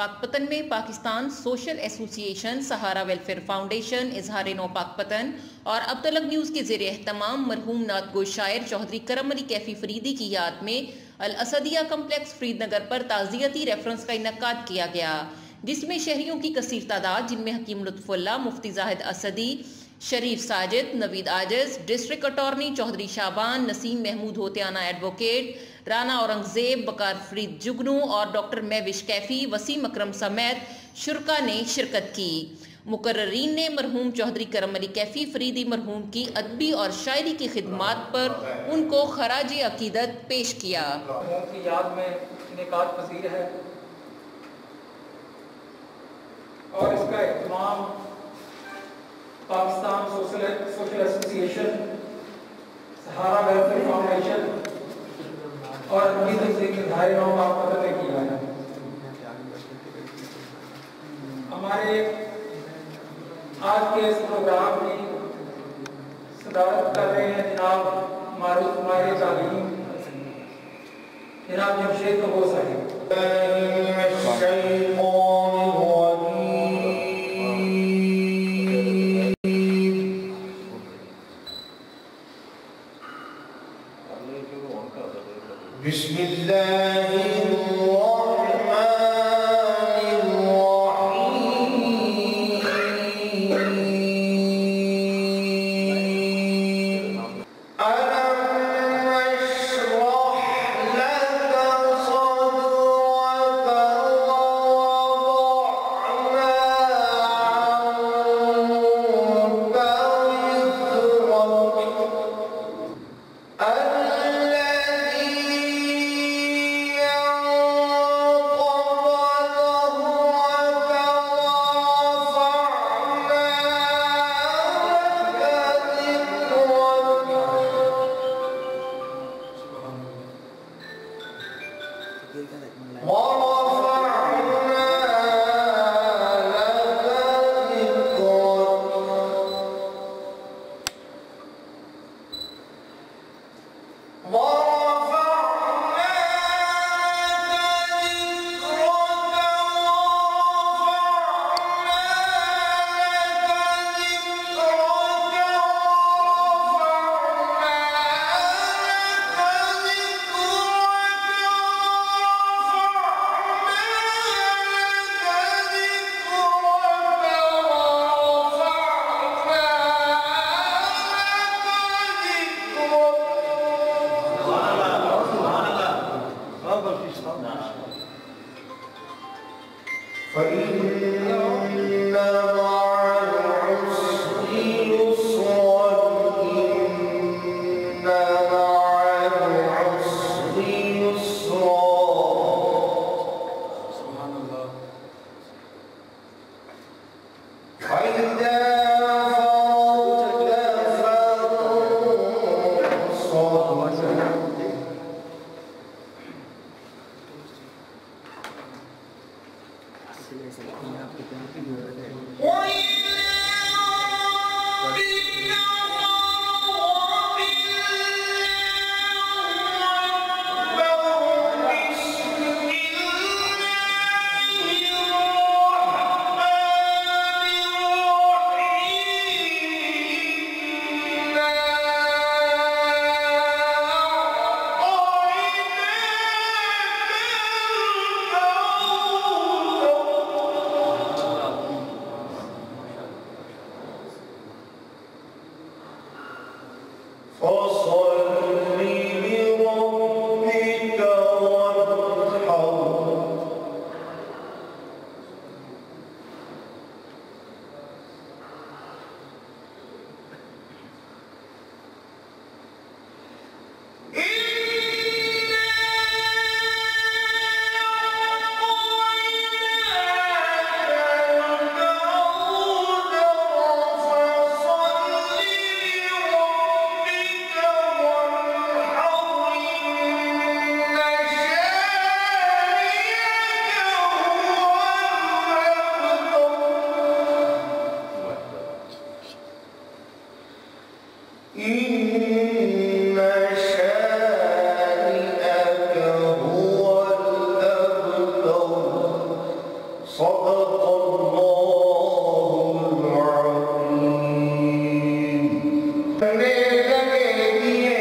پاکپتن میں پاکستان سوشل ایسوسی ایشن، سہارا ویلفیئر فاؤنڈیشن، اظہار نو پاکپتن اور اب تلک نیوز کے زیر اہتمام مرحوم نعت گو شاعر چودھری کرم علی کیفی فریدی کی یاد میں الاسدیہ کمپلیکس فرید نگر پر تعزیتی ریفرنس کا انعقاد کیا گیا، جس میں شہریوں کی کثیر تعداد، جن میں حکیم لطف اللہ، مفتی زاہد اسدی، شریف Sajid, Naveed Ajiz, district attorney Chaudhry Shaban, Naseem Mahmood Hotiana advocate, Rana Aurangzeb, Bakar Farid Jugnu اور ڈاکٹر مہوش کیفی، وسیم اکرم سمیت شرکا نے شرکت کی۔ مقررین نے مرحوم چودھری کرم علی کیفی فریدی مرحوم کی ادبی اور شاعری کی خدمات پر ان کو خراج عقیدت پیش کیا۔ مرحوم کی یاد میں انعقاد پذیر ہے اور اس کا اہتمام پاکستان سوشل ایسوسی ایشن، سہارا ویلفیئر فاؤنڈیشن اور اظہار نو پاکپتن نے کیا ہے۔ ہمارے آج کے اس پروگرام کی صدارت کر رہے ہیں جناب معروف ماہر تعلیم جناب جمشید کبو صاحب۔ بسم اللہ صدق الله العظيم. کرنے لگے دیے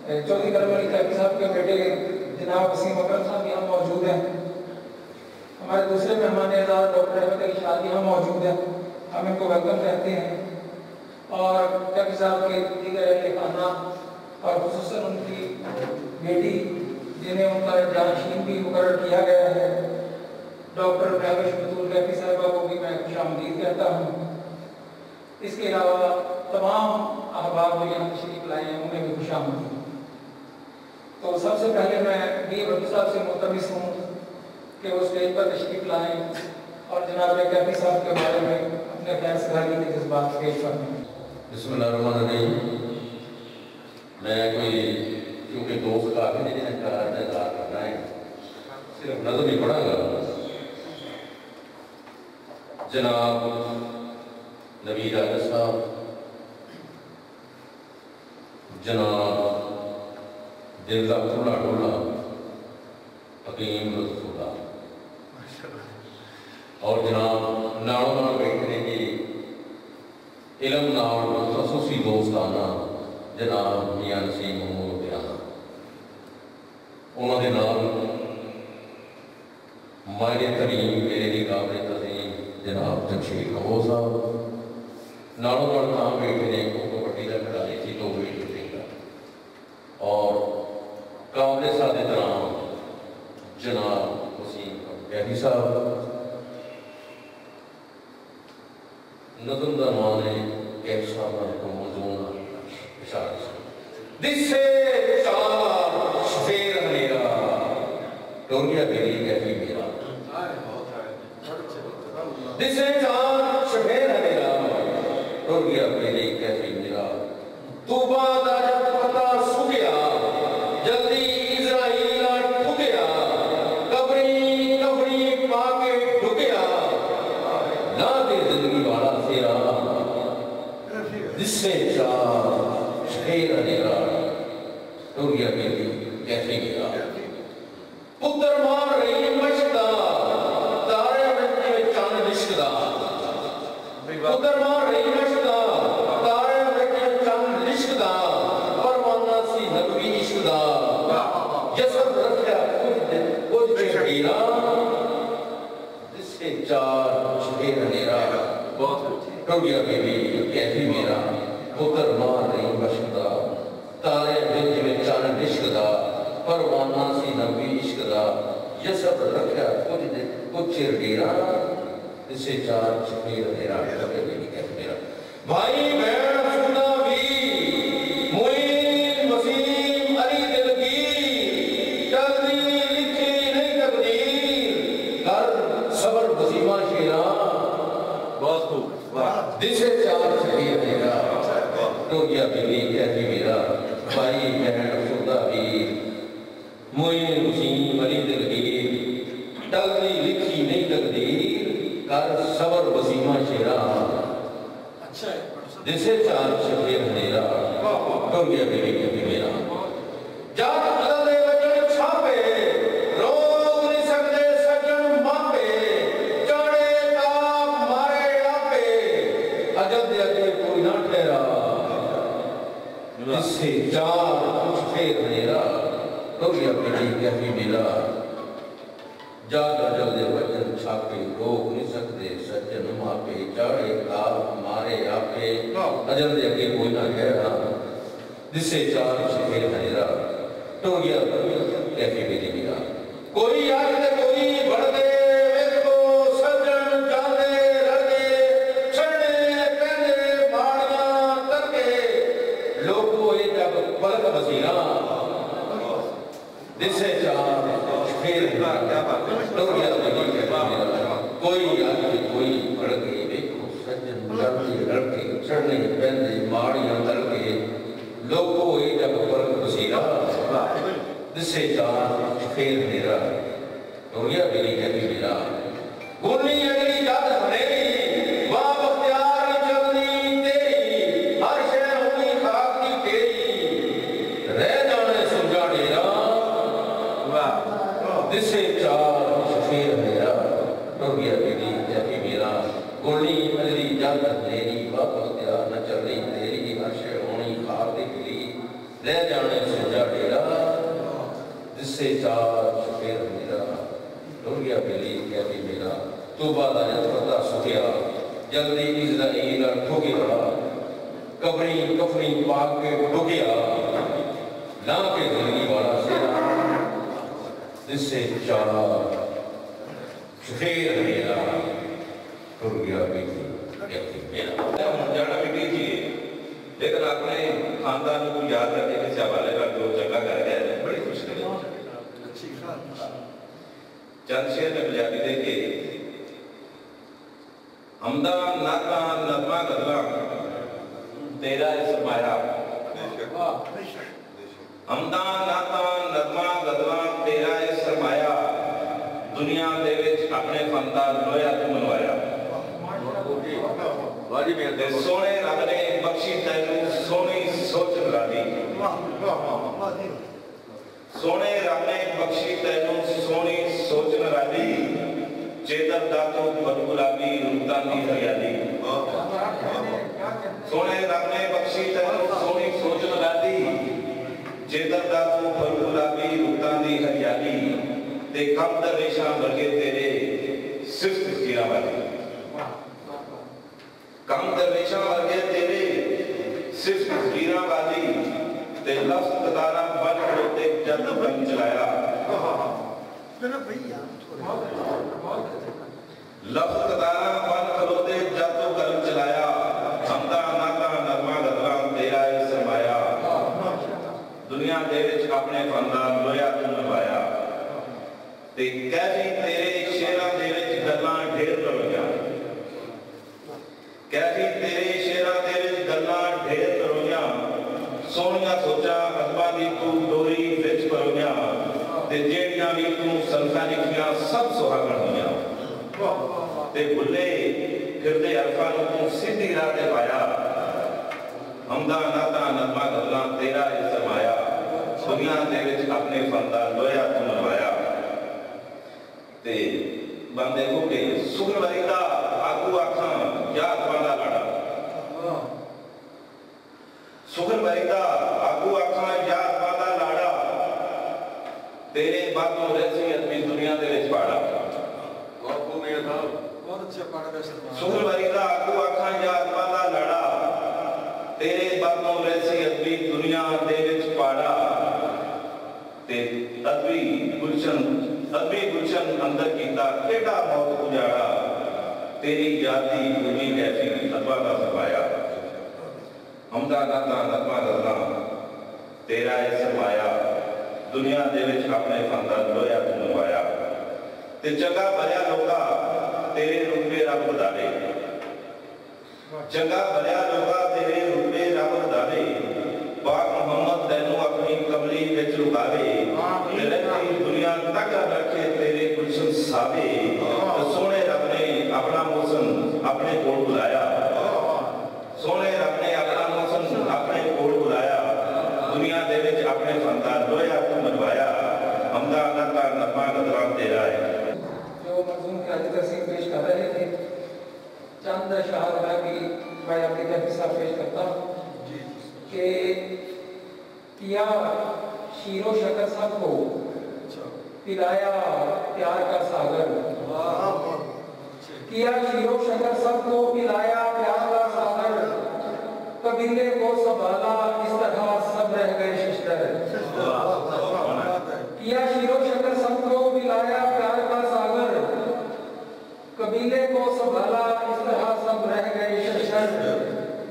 चौधरी करम अली कैफी साहब के बेटे जनाब वसीम अकरम साहब यहाँ मौजूद हैं। हमारे दूसरे मेहमान एजाज़ डॉक्टर अहमद अली शाह यहाँ मौजूद हैं, हम इनको वेलकम कहते हैं। और कैफी साहब के दीगर अहले खाना और खुसूसन उनकी बेटी जिन्हें उनका जानशीन भी मुकर्रर किया गया है, डॉक्टर महविश बतूल कैफी साहिबा को भी मैं खुशामदीद कहता हूँ। इसके अलावा तमाम अहबाब जो यहाँ तशरीफ लाए हैं उन्हें भी खुशामदीद। तो सबसे पहले मैं डी भट्टी साहब से मुतमिस हूँ कि वो स्टेज पर तशरीफ लाएँ और जनाब कैफी साहब के बारे में अपने ख्याल सगारी के जज्बात पेश करें। बिस्मिल्लाहिर्रहमानिर्रहीम। मैं कोई क्योंकि दोस्त का आखिरी दिन का इंतजार करना है, सिर्फ नज़म ही पढ़ांगा। जनाब नवीद आगस साहब, जनाब दिलदा खुला डोला हकीम रसूला और जनाब नालों नाल बैठने की इलम नाल खसूसी दोस्ताना जनाब मियां नसीम महमूद बयाना, उन्होंने नाल मायने तरीम मेरे दी काबिल तज़ीम जनाब जमशेद कबो साहब, नालों नाल तां बैठने को कबड्डी का खिलाड़ी थी तो भी देगा और काबिल सादे तराम जनाब वसीम कैफी साहब। नज़म दा नाम है कैफ साहब को मौजूद इशारा दिसे चार शेर मेरा टोरिया बेरी कैफी मेरा दिसे चार शेर मेरा टोरिया बेरी कैफी मेरा तू बाद जब पता सु गया जल्दी इज़राइल ठुकया कबरी कबरी पाके ढुकया ना दे जिंदगी वाला तेरा जिससे चार शेर मेरा टोरिया बेरी कैफी मेरा पुत्र मार रही मशदा तारे में चांद लिशकदा पुत्र मार रही मशदा तारे में चांद लिशकदा परवाना सी नबवी इश्कदा जसद रखया कुछ शकीरा जिससे चार शेर मेरा टोरिया बेरी कैफी मेरा पुत्र मार रही मशदा तारे में चांद लिशकदा परवाना सी नबी इश्कदा यसब रखया कुछ चिर डेरा इसे चार शेर मेरा मेरा भाई बहन सुना भी मोइन वसीम अली दिलगी जल्दी लिखी नहीं तकदीर कर सबर वसीमा शेरा बहुत खूब दिसे चार शेर मेरा टोरिया बेरी कैफी मेरा भाई बहन सुना भी मोइन वसीम अली दिलगीर टलती लिखी नहीं तकदीर कर सबर वसीमा शेरा जिसे चार शेर मेरा टोरिया बेरी कैफी मेरा जात बदले वजन छापे रोक नहीं सकते सजन मापे चढ़े ताप मारे आपे अजब दे अगे कोई ना ठहरा जिससे चार शेर मेरा टोरिया बेरी कैफी मेरा जागा जल्दे वचन छापे रोक नहीं सकते सज्जन मापे चाड़े ताप मारे आपे अजल दे अगे कोई ना कह रहा जिससे चार शेर मेरा टोरिया कैफी मेरी मेरा कोई आगे कोई बढ़ दे देखो सज्जन जाने रड़े छड़े पहले माड़ियां तरके लोगों ये जब पलक बसीरा जिससे चार शेर टोरिया बेरी कैफी मेरा कोई आगे कोई बढ़ गई देखो सज्जन जाने रड़े छड़े पहले माड़ियां तरके लोगों ये जब पलक बसीरा जिससे चार शेर मेरा टोरिया बेरी कैफी मेरा गुनी अगली जात हनेरी वाह बख्तियार चलनी तेरी हर शय होगी खाक की तेरी रह जाने सुलझा डेरा जिससे चार शेर मेरा टोरिया बेरी कैफी मेरा गुनी अगली जात हनेरी वाह बख्तियार न चलनी तेरी हर शय होगी खाक की तेरी रह जाने जाने सोचा डेरा जिससे चार छुपे मेरा डर गया बेली कहती मेरा तो बाद पता सुखिया जल्दी इज़राइल ठोकिया कबरी कफनी पाक के ठोकिया ला के जिंदगी वाला सेरा जिससे चार छुपे मेरा डर गया बेली कहती मेरा जाना भी कीजिए लेकिन अपने खानदान को याद रखे किसी हवाले का जो चंगा कर गया है बड़ी खुशी लगी। चंद शेर में पंजाबी देखे हमदा नाता नज़मा गज़ला तेरा सरमाया हमदा नाता नज़मा गज़ला तेरा सरमाया दुनिया दे विच अपने फनदार लोया तो मनवाया सोने रब ने बख्शी तैनू सोनी सोच नराली सोने रब ने बख्शी तैनू सोनी सोच नराली चेतन दातो फल गुलाबी रुतां दी हरियाली सोने रब ने बख्शी तैनू सोनी सोच नराली चेतन दातो फल गुलाबी रुतां दी हरियाली ते कम दरवेशां वर्गे तेरे सिर्फ तस्वीरां वाली कम दरवेशां वर्गे तेरे सिर्फ तस्वीरां वाली ते लफ्ज़ कतारा बन खड़ोते जद बन चलाया लफ्ज़ कतारा बन खड़ोते जद कलम चलाया हमदा नाता नज़मा गज़ला तेरा सरमाया दुनिया दे विच अपने फनदार लोया तू नवाया ते कैफी तेरे शेरां दे विच गल्लां ढेर रवैया कैफी तेरे शेरां दे विच गल्लां ढेर रवैया सोनिया सोचा अदबा दी तू डोरी विच परोया ते जेड़ियां भी तू सल्फा लिखियां सब सुहागण होइयां ते भुले फिरदे अरफां नूं तू सीधी राह ते पाया हमदा नाता नज़मा गज़लां तेरा सरमाया दुनिया दे विच अपने फनदार लोया तू नवाया ते बंदे को के सुगन वरीदा आगू आखां याद वाला लाड़ा सुगन वरीदा आगू आखां याद वाला लाड़ा तेरे बातों रहसी अदबी दुनिया दे विच पाड़ा बहुत अच्छा पाड़ा सुगन वरीदा आगू आखां याद वाला लाड़ा तेरे बातों रहसी अदबी दुनिया दे विच पाड़ा ते अदबी गुलशन अंदर कीता केड़ा मौत उजाड़ा तेरी यादी पूरी कैफी अदबा का सरमाया हमदा नाता नज़मा गज़लां तेरा सरमाया दुनिया दे विच अपने फनदार लोया तू नवाया ते चंगा भलिया लोका तेरे रुतबे रब वधावे चंगा भलिया लोका तेरे रुतबे रब वधावे पाक मोहम्मद तैनू अपनी कमली विच लुकावे तेरी दुनिया तक रखे तेरे गुलशन सावे सोने रब ने अपना मौसम अपने कोल बुलाया सोने रब ने अपना मौसम अपने कोल बुलाया दुनिया दे विच अपने फनदार लोया तू मनवाया हमदा नाता नज़मा गज़लां तेरा है जो मरहूम काजी तहसीन पेश कर रहे थे चंद अशआर मैं भी भाई आपके कैफी साहब पेश करता हूँ कि किया शीरो शकर सबको पिलाया प्यार का सागर किया शीरो शकर सबको पिलाया प्यार का सागर कबीले को संभाला इस तरह सब रह गए शिश्तर किया शीरो शकर सबको पिलाया प्यार का सागर कबीले को संभाला इस तरह सब रह गए शिश्तर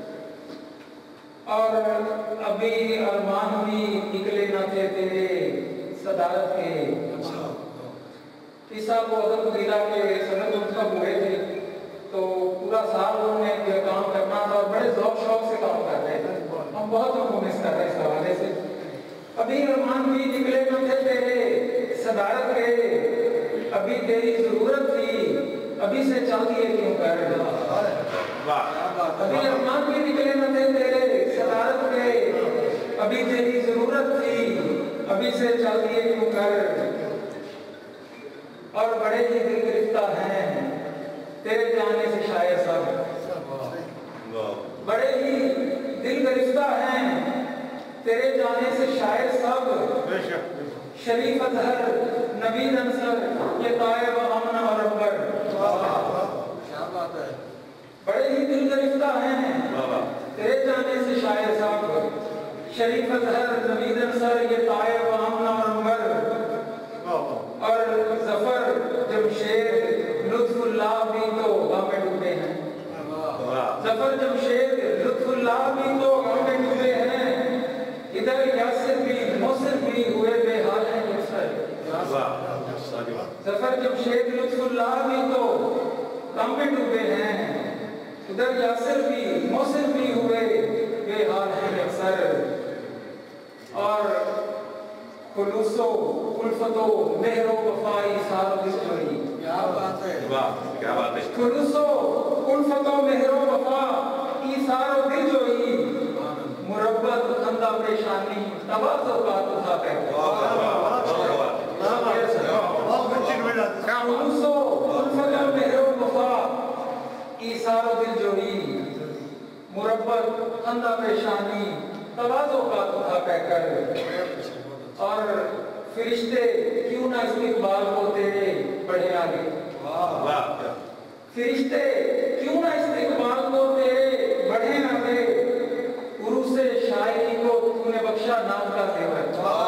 और अभी अरमान भी निकले न थे तेरे सदारत के ईसा को अदर कबीला के सनद मुंतखब हुए थे तो पूरा साल उन्होंने ये काम करना था और बड़े ज़ौक़ शौक़ से काम कर रहे थे हम बहुत उनको मिस कर रहे हैं इस हवाले से अभी अरमान भी निकले न थे तेरे सदारत के अभी तेरी ज़रूरत थी अभी से चल दिए क्यों कर अभी अरमान भी निकले न थे तेरे सदारत के अभी तेरी ज़रूरत थी अभी से चल दिए क्यों कर और बड़े ही दिल गिरफ्तार हैं तेरे जाने से शायद सब बड़े ही दिल गिरफ्तार हैं تیرے جانے سے شاعر سب شریف اظہر نوید انصر یہ طائب امن اور اکبر بڑے ہی دل گرفتہ ہیں تیرے جانے سے شاعر سب شریف اظہر نوید انصر یہ طائب امن اور اکبر اور ظفر جمشید لطف اللہ بھی تو غم میں ڈوبے ہیں ظفر جمشید لطف اللہ بھی تو غم میں ڈوبے ہیں ادھر یاسر بھی موسر بھی ہوئے بے حال ہیں یسر ظفر جمشید لطف اللہ بھی تو غم میں ڈوبے ہیں ادھر یاسر بھی موسر بھی ہوئے بے حال ہیں یسر اور خلوص و الفت و مہر و وفائی سارو دل جوئی کیا بات ہے خلوص و الفت و مہر و وفا ایثار و دل جوئی مربت خندہ پریشانی تواضع کا تھا پہلے خلوص و الفت و مہر و وفا ایثار و دل جوئی مربت خندہ پریشانی تواضع کا تھا کر اور فرشتے کیوں نہ استقبال کو تیرے بڑھے آگے فرشتے کیوں نہ استقبال کو تیرے بڑھے آگے عروس شاعری کو تو نے بخشا نام کا زیور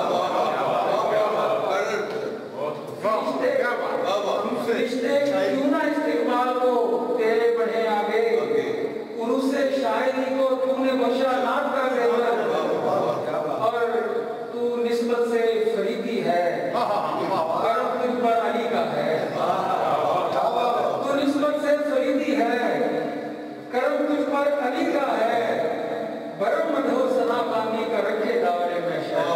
فرشتے کیوں نہ استقبال کو تیرے بڑھے آگے عروس شاعری کو تو نے بخشا نام کا زیور اور تو نسبت سے فریدی ہے کرم تجھ پر علی کا ہے تو نسبت سے فریدی ہے کرم تجھ پر علی کا ہے برم مدھو ثنا خانی کا رکھے داور محشر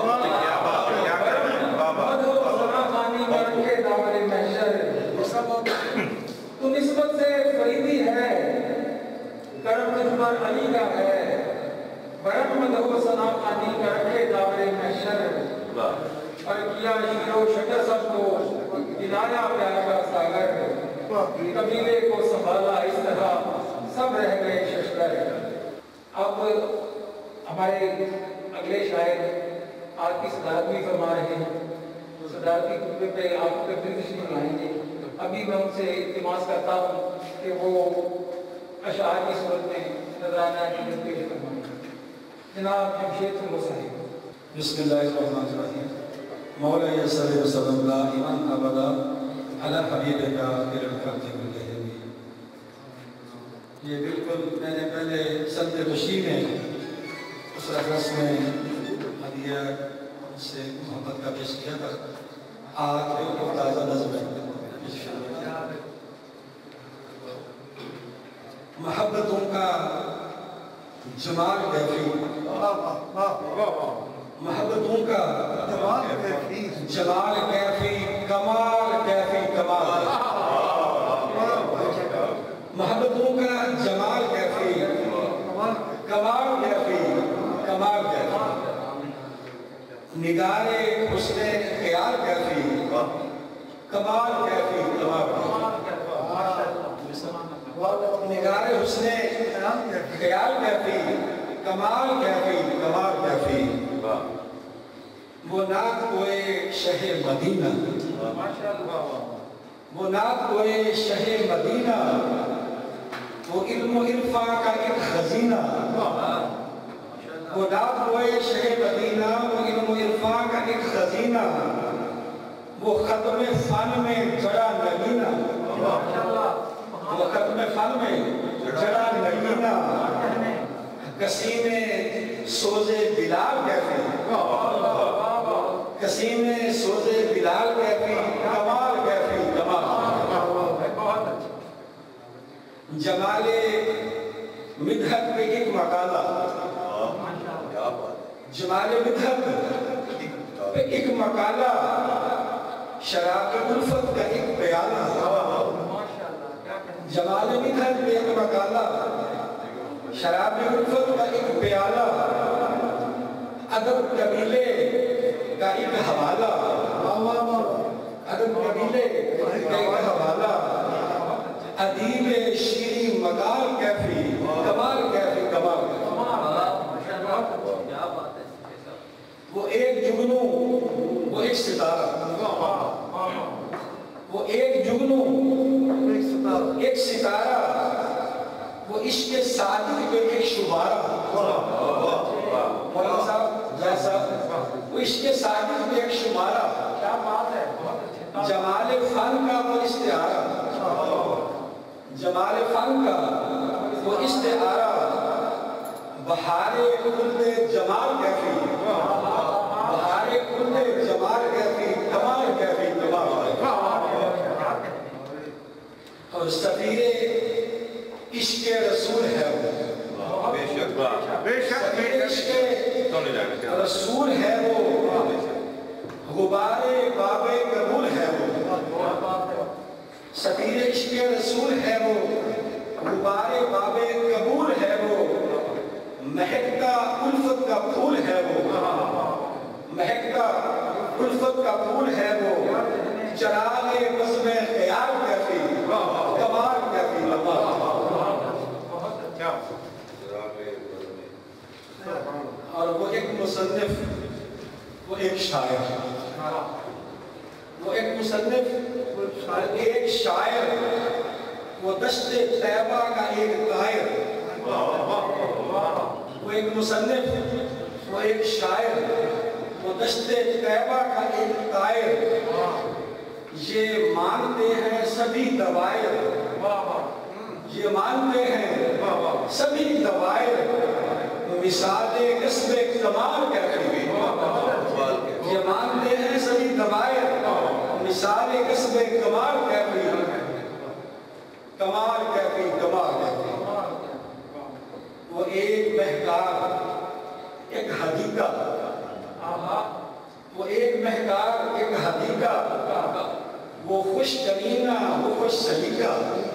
مدھو ثنا خانی کا رکھے داور محشر تو نسبت سے فریدی ہے کرم تجھ پر علی کا ہے برم مدھو ثنا خانی کا رکھے داور محشر اور کیا شیر و شکر سب کو دلایا پیار کا ساگر قبیلے کو سنبھالا اس طرح سب رہ گئے ششتر اب ہمارے اگلے شاعر آج کی صدارت بھی فرما رہے ہیں صدارتی خطبے پہ آپ کو تشریف لائیں گے ابھی میں ان سے التماس کرتا ہوں کہ وہ اشعار کی صورت میں نذرانہ عقیدت پیش فرمائیں جناب جمشید فنگو صاحب بسم اللہ الرحمن الرحیم مولا صلی وسلم دائما ابدا علی حبیبک خیر الخلق کلہم یہ بالکل میں نے پہلے سند تشریح میں اس رقص میں ہدیہ سے محبت کا پیش کیا تھا آج بالکل تازہ نظم ہے محبتوں کا جمال کیفی محبتوں کا جمال کیفی کمال کیفی کمال محبتوں کا جمال کیفی کمال کیفی کمال کیفی نگار حسن خیال کیفی کمال کیفی کمال نگار حسن خیال کیفی کمال کیفی کمال کیفی وہ نعت کوئے شہ مدینہ وہ نعت کوئے شہ مدینہ وہ علم و عرفان کا ایک خزینہ وہ نعت کوئے شہ مدینہ وہ علم و عرفان کا ایک خزینہ وہ ختم فن میں جڑا نگینہ وہ ختم فن میں جڑا نگینہ قسیم سوز بلال کیفی قسیم سوز بلال کیفی کمال کیفی کمال جمال مدحت پہ ایک مقالہ جمال مدحت پہ ایک مقالہ شراب الفت کا ایک پیالہ جمال مدحت پہ ایک مقالہ شراب الفت کا ایک پیالہ ادب قبیلے کا ایک حوالہ ادب قبیلے کا ایک حوالہ ادیب شیری مقال کیفی کمال کیفی کمال وہ ایک جگنو وہ ایک ستارہ، وہ ایک جگنو ایک ستارہ، وہ عشق صادق پہ ایک شبارہ، مولانا صاحب جیسا وہ عشق صادق پہ ایک شبارہ، کیا بات ہے، جمال فن کا وہ استعارہ، جمال فن کا وہ استعارہ، بہار کلد جمال کیفی، بہار کلد جمال کیفی، کمال کیفی، کمال، اور سفیر عشق رسول ہے وہ، بے شک سفیر عشق رسول ہے وہ، غبار باب قبول ہے وہ، سفیر عشق رسول ہے وہ، غبار باب قبول ہے وہ، مہکتا الفت کا پھول ہے وہ، مہکتا الفت کا پھول ہے وہ، چراغ بزم خیال کیفی، کمال کیفی، اور وہ ایک مصنف، وہ ایک شاعر، وہ ایک مصنف، ایک شاعر، وہ دشت طیبہ کا ایک طائر، وہ ایک مصنف، وہ ایک شاعر، وہ دشت طیبہ کا ایک طائر، یہ مانتے ہیں سبھی دوائر، یہ مانتے ہیں سبھی دوائر، مثال قسم کمال کیفی، یہ مانتے ہیں سبھی دوائر، مثال قسم کمال کیفی، کمال کیفی، کمال کیفی، وہ ایک مہکار ایک حدیقہ، وہ ایک مہکار ایک حدیقہ، وہ خوش کمینہ وہ خوش سلیقہ،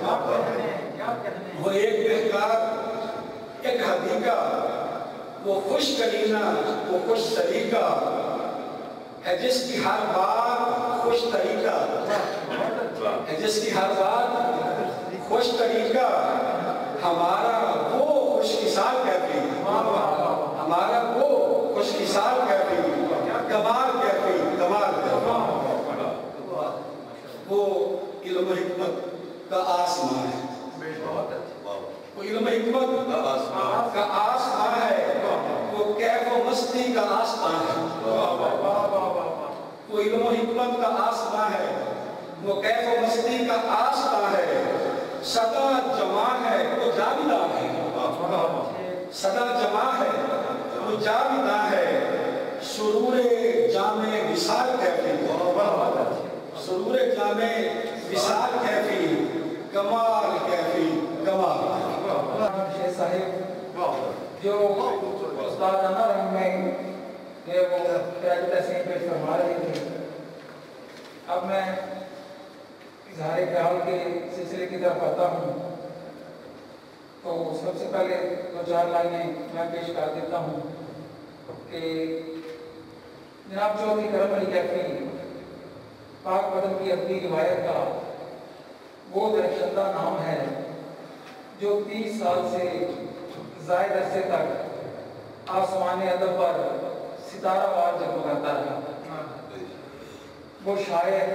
وہ ایک مہکار ایک حدیقہ، وہ خوش کمینہ وہ خوش سلیقہ ہے، جس کی ہر بات خوش طریقہ ہے، جس کی ہر بات خوش طریقہ، ہمارا وہ خوش مثال کیفی، ہمارا وہ خوش مثال کیفی، کمال کیفی، کمال کیفی، وہ علم و حکمت کا آسمان ہے، وہ علم و حکمت کا آسمان ہے، وہ کیف و مستی کا آسمان ہے، وہ علم و حکمت کا آسمان ہے، وہ کیف و مستی کا آسمان ہے، صدا جمع ہے وہ جاویداں ہے، صدا جمع ہے وہ جاویداں ہے، سرور جامع وصال کیفی، سرور جامع وصال کیفی، کمال کیفی، کمال شیخ صاحب جو استادانہ رنگ میں وہ خراج تحسین پیش فرما رہے تھے، اب میں اظہار خیال کے سلسلے کی طرف آتا ہوں، تو سب سے پہلے دو چار لائنیں میں پیش کر دیتا ہوں کہ جناب چودھری کرم علی کیفی پاک بدن کی ادبی روایت کا وہ درخشندہ نام ہے جو 30 سال سے زائد عرصے تک آسمان ادب پر ستارہ وار جگمگاتا رہا۔ وہ شاعر،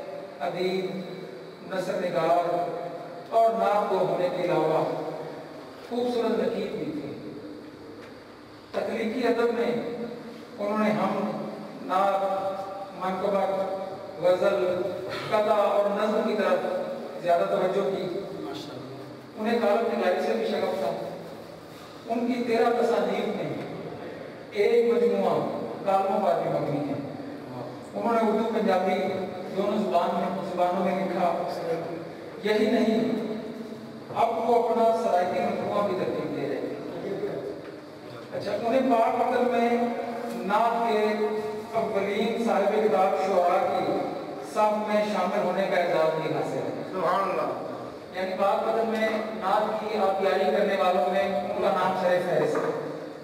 ادیب، نثر نگار اور نعت گو ہونے کے علاوہ خوبصورت نقیب بھی تھے۔ تخلیقی ادب میں انہوں نے ہم، نعت، منقبت، غزل، قطع اور نظم کی طرف زیادہ توجہ کی۔ انہیں کالم نگاری سے بھی شغف تھا۔ ان کی 13 تصانیف میں ایک مجموعہ کالموں پر بھی مبنی ہے۔ انہوں نے اردو پنجابی دونوں زبانوں میں لکھا۔ یہی نہیں، اب وہ اپنا سرائکی مجموعہ بھی ترتیب دے رہے تھے۔ اچھا، انہیں پاک ادب میں نعت کے اولین صاحب کتاب شعراء کی صف میں شامل ہونے کا اعزاز بھی حاصل ہے۔ سبحان اللہ۔ یعنی پاک ادب میں نعت کی آبیاری کرنے والوں میں ان کا نام سر فہرست ہے۔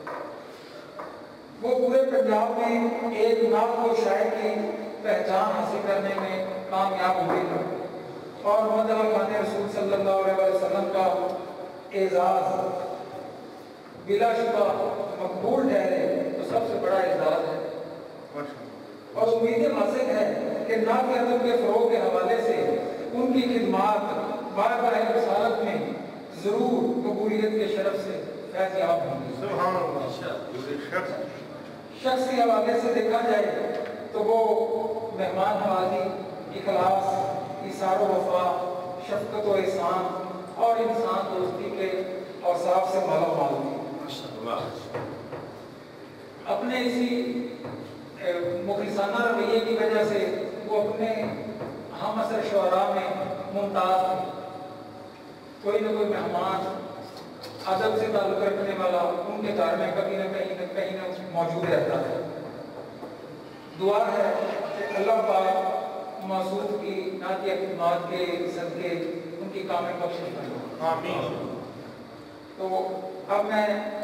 وہ پورے پنجاب میں ایک نعت و شاعر کی پہچان حاصل کرنے میں کامیاب ہوئے اور محمد خان رسول صلی اللہ علیہ وسلم کا اعزاز بلا شبہ مقبول ٹھہرے تو سب سے بڑا اعزاز ہے۔ اور امید مقصد ہے کہ نعت ادب کے فروغ کے حوالے سے ان کی خدمات بارگاہ رسالت میں ضرور قبولیت کے شرف سے فیض یاب ہوں گی. سبحان اللہ. شخص کے حوالے سے دیکھا جائے تو وہ مہمان نوازی، اخلاص، ایثار و وفا، شفقت و احسان اور انسان دوستی کے اوصاف سے مالا مال تھی. اپنے اسی مخلصانہ رویے کی وجہ سے وہ اپنے ہم عصر شعراء میں ممتاز ہیں. کوئی نہ کوئی مہمان ادب سے تعلق رکھنے والا ان کے گھر میں کبھی نہ کہیں موجود رہتا ہے. دعا ہے کہ اللہ پاک معصوم کی نعتیہ خدمات کے صدقے ان کی کامل بخشش فرمائے. آمین. تو اب میں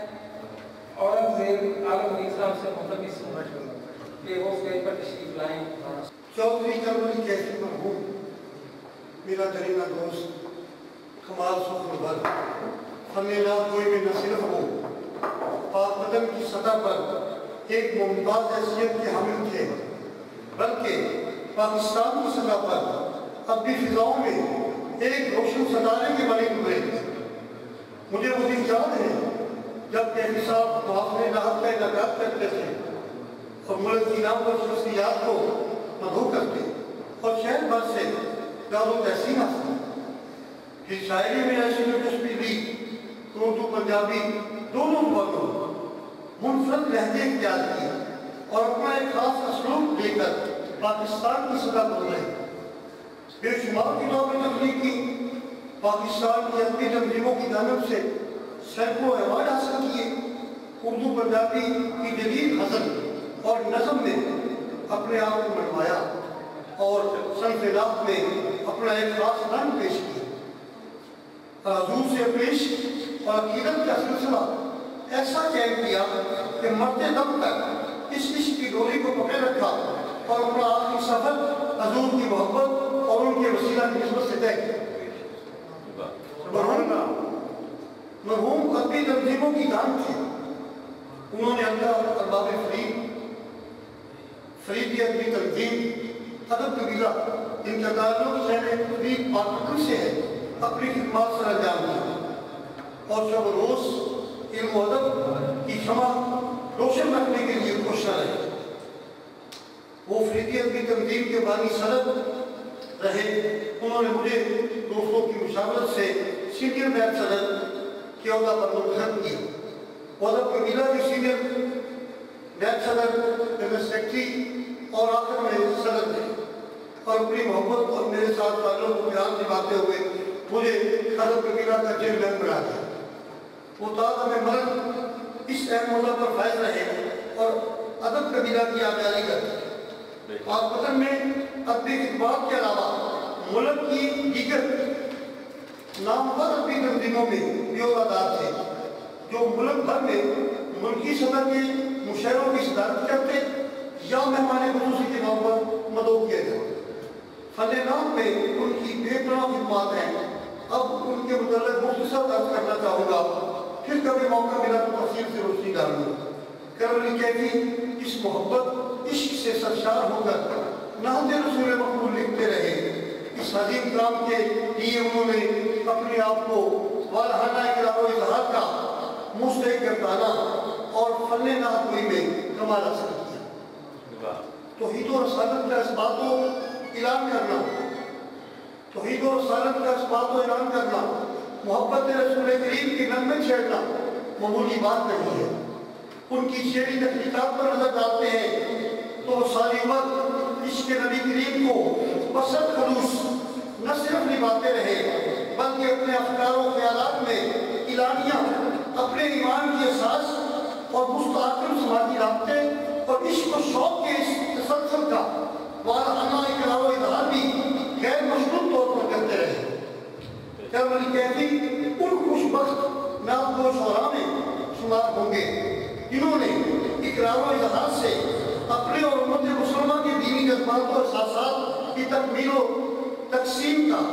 اورنگزیب عالم علی صاحب سے ملتمس ہوں کہ وہ اسٹیج پر تشریف لائیں. چودھری کرملی کیفی مرحوم میرا درینہ دوست کمال سخن فن نعت گوئی میں نہ صرف وہ پاک وطن کی سطح پر ایک ممتاز حیثیت کے حامل تھے، بلکہ پاکستان کی سطح پر اب بھی فضاؤں میں ایک روشن ستارے کے بارے ہوئے. مجھے وہ دن یاد ہے جب کیفی صاحب محافظ نعت کا انعقاد کرتے تھے اور ملک کی نام پر شخصیات کو مدعو کرتے اور شہر بھر سے دار و تحسین حاصل. پھر شاعری میں ایسی دلچسپی لی، اردو پنجابی دونوں بولوں منفرد لہجے اختیار کیے اور اپنا ایک خاص اسلوب لے کر پاکستان کی سطح پر رہے. بے شمار کتابوں میں تخلیق کی، پاکستان کی ادبی تنظیموں کی جانب سے سینکڑوں ایوارڈ حاصل کیے. اردو پنجابی کی جدید غزل اور نظم میں اپنے آپ کو منوایا اور صنف نعت میں اپنا ایک خاص رنگ پیش کیا. حضور سے پیش اور عقیدت کا سلسلہ ایسا قائم کیا کہ مرتے دم تک اس عشق کی ڈوری کو پکڑے رکھا اور اپنا آخری سفر حضور کی محبت اور ان کے وسیلہ کی نسبت سے طے کیا. مرحوم ادبی تنظیموں کی جان تھی. انہوں نے اللہ ارباب فریدی ادبی تنظیم ادب قبیلہ ان کا تعلق شہر فرید پاکستان سے ہے اپنی خدمات سر انجام دیا اور شب و روز علم و ادب کی شمع روشن رکھنے کے لیے کوشاں رہے. وہ فریدی ادبی تنظیم کے بانی صدر رہے. انہوں نے مجھے دوستوں کی مشاورت سے سینئر نیب صدر کے عہدہ پر منتخب کیا. وہ ادب قبیلہ کے سینئر نیب صدر سیکرٹری اور آخر میں صدر تھے اور اپنی محبت اور میرے ساتھ تعلق کو بیان نبھاتے ہوئے مجھے ادب قبیلہ کا چیئرمین بنا دیا. وہ تاج میں مرد اس اہم عہدہ پر فائز رہے اور ادب قبیلہ کی آبیاری کرتے. پاک وطن میں ادبی خدمات کے علاوہ ملک کی دیگر نامور ادبی تنظیموں میں بھی عہدیدار تھے جو ملک بھر میں ملکی سطح کے مشاعروں کی صدارت کرتے یا مہمان خصوصی کے نام پر مدعو کیے جاتے. فن نعت میں ان کی بے پناہ خدمات ہیں. اب ان کے متعلق مختصر عرض کرنا چاہوں گا، پھر کبھی موقع ملا تو تفصیل سے روشنی ڈالوں گا. کرملی کیفی اس محبت عشق سے سرشار ہو کر نعت رسول مقبول لکھتے رہے. اس عظیم کام کے لیے انہوں نے اپنے آپ کو والہانہ اقرار و اظہار کا مستحق گردانا اور فن نعت گوئی میں کمال حاصل کیا. توحید و رسالت کا اس بات کو اعلان کرنا، توحید و رسالت کا اس بات کو اعلان کرنا، محبت رسول کریم کی نغمے چھیڑنا معمولی بات نہیں ہے. ان کی شعری تخلیقات پر نظر ڈالتے ہیں تو وہ ساری عمر عشق نبی کریم کو بسط خلوص نہ صرف نبھاتے رہے بلکہ اپنے افکار و خیالات میں اعلانیہ اپنے ایمان کی اساس اور مستحکم سماجی رابطے اور عشق و شوق کے اس تسلسل کا والہانہ اقرار و اظہار بھی غیر مشروط طور پر کرتے رہے. کرملی کیفی ان خوش بخت نعت گو شعراء میں شمار ہوں گے جنہوں نے اقرار و اظہار سے اپنے اور امت مسلمہ کے دینی جذبات و احساسات کی تکمیل و تقسیم کا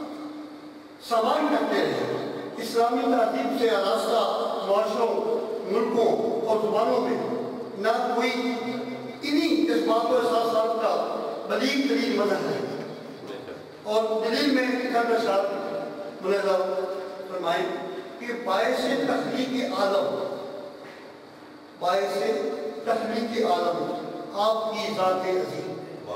سامان کرتے رہے. اسلامی تہذیب سے آراستہ معاشروں، ملکوں اور زبانوں میں نعت گوئی انہی جذبات و احساسات کا بلیغ ترین مظہر ہے۔ اور دلیل میں چند اشعار ملاحظہ فرمائیں کہ باعث تخلیق عالم، باعث تخلیق عالم آپ کی ذات عظیم،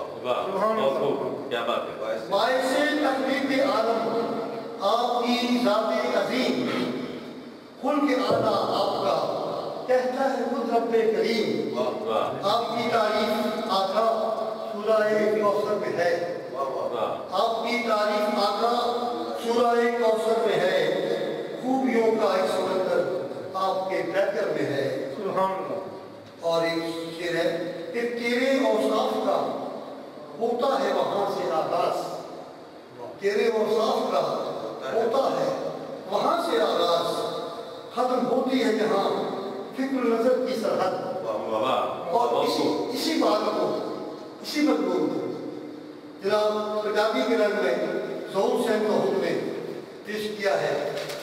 کیا بات ہے، باعث تخلیق عالم آپ کی ذات عظیم، خلق اعلیٰ آپ کا کہتا ہے خود رب کریم، آپ کی تعریف آقا سورہ کوثر میں ہے، آپ کی تعریف آقا سورہ کوثر میں ہے، خوبیوں کا ایک سمندر آپ کے پیکر میں ہے۔ اور ایک شعر ہے کہ تیرے اوصاف کا ہوتا ہے وہاں سے آغاز، تیرے اوصاف کا ہوتا ہے وہاں سے آغاز، ختم ہوتی ہے جہاں فکر نظر کی سرحد۔ اور اسی بات کو، اسی مضمون کو جناب پنجابی کے رنگ میں ظہور حسین محمود نے پیش کیا ہے،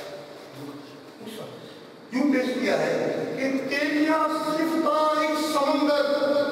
یوں پیش کیا ہے کہ تیریاں صفتاں ایک سمندر،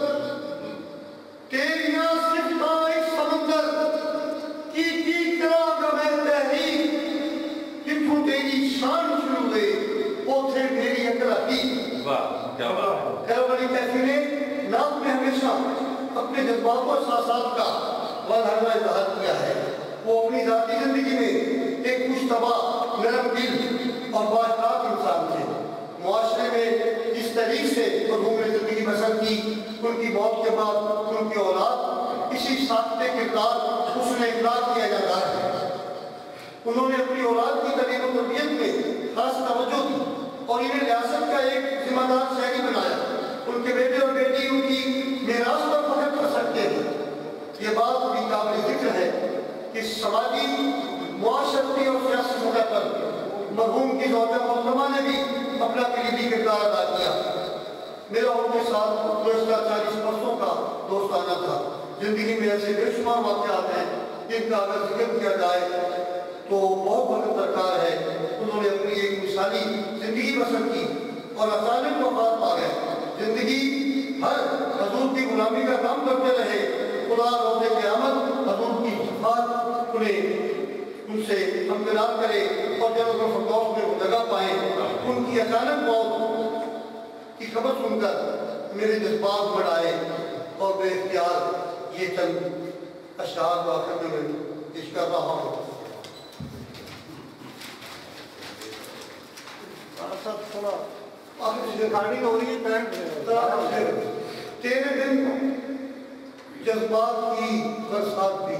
تیریاں صفتاں ایک سمندر کی طرح میں تحریر، جتھوں تیری شان شروع ہوئے اوتھے میری اکراہی۔ خیر علی کیفی نے نام میں ہمیشہ اپنے جذبات و احساسات کا والہنہ اظہار کیا ہے۔ وہ اپنی ذاتی زندگی میں ایک مشتبہ، نرم دل اور بااخلاق انسان تھے۔ معاشرے میں جس طریق سے مرحوم نے زندگی بسر کی، ان کی موت کے بعد ان کی اولاد اسی ساختہ کردار حسن اخلاق کیا جاتا ہے۔ انہوں نے اپنی اولاد کی تعلیم و تربیت میں خاص توجہ دی اور انہیں ریاست کا ایک ذمہ دار شہری بنایا۔ ان کے بیٹے اور بیٹی ان کی میراث پر فخر کر سکتے ہیں۔ یہ بات بھی قابل ذکر ہے کہ سماجی، معاشرتی اور سیاسی سطح پر مرحوم کی زوجہ محترمہ نے بھی اپنا کلیدی کردار ادا کیا۔ میرا ان کے ساتھ گزشتہ 40 برسوں کا دوستانہ تھا۔ زندگی میں ایسے بے شمار واقعات ہیں جن کا اگر ذکر کیا جائے تو بہت وقت درکار ہے۔ انہوں نے اپنی ایک مثالی زندگی بسر کی اور اچانک وفات پا گئے۔ زندگی ہر حضور کی غلامی کا کام کرتے رہے، خدا روز قیامت حضور کی شفاعت ان سے امتنان کرے اور جنت الفردوس میں وہ جگہ پائیں۔ ان کی اچانک موت کی خبر سن کر میرے جذبات بڑھائے اور بے اختیار یہ چند اشعار آخر میں پیش کر رہا ہوں۔ تھوڑا آخر ریکارڈنگ ہو رہی ہے۔ تیرے دن جذبات کی برسات بھی،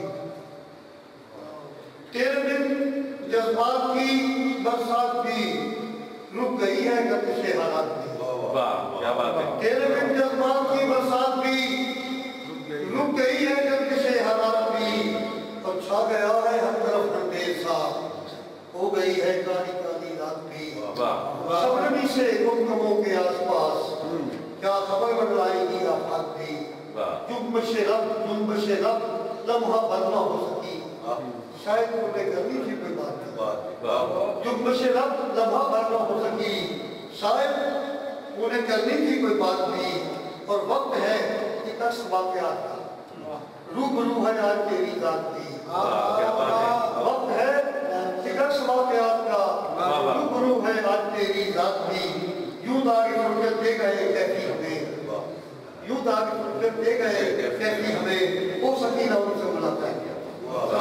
تیرے دن جذبات کی برسات بھی رک گئی ہے گردش حالات بھی۔ تیرے دن جذبات کی برسات بھی رک گئی ہے گردش حالات بھی، اور چھا گیا ہے ہر طرف اندیشہ، ہو گئی ہے کالی کالی رات بھی۔ سبرنی سے گمگموں کے آس پاس کیا خبر بڑھائے گی آفات بھی، جنبش رب لمحہ بھر نہ ہو سکی، شاید انہیں کرنی تھی کوئی بات، جنبش رب لمحہ بھر نہ ہو سکی، شاید انہیں کرنی تھی کوئی بات بھی۔ اور وقت ہے کہ کس واقعات کا روبرو ہے آج تیری ذات بھی، وقت ہے کہ کس واقعات کا روبرو ہے آج تیری ذات بھی۔ یوں داغ فرقت دے گئے کیفی ہمیں، یوں داغ فرقت دے گئے کیفی ہمیں، وہ سکینہ ان سے ملاقات کیا۔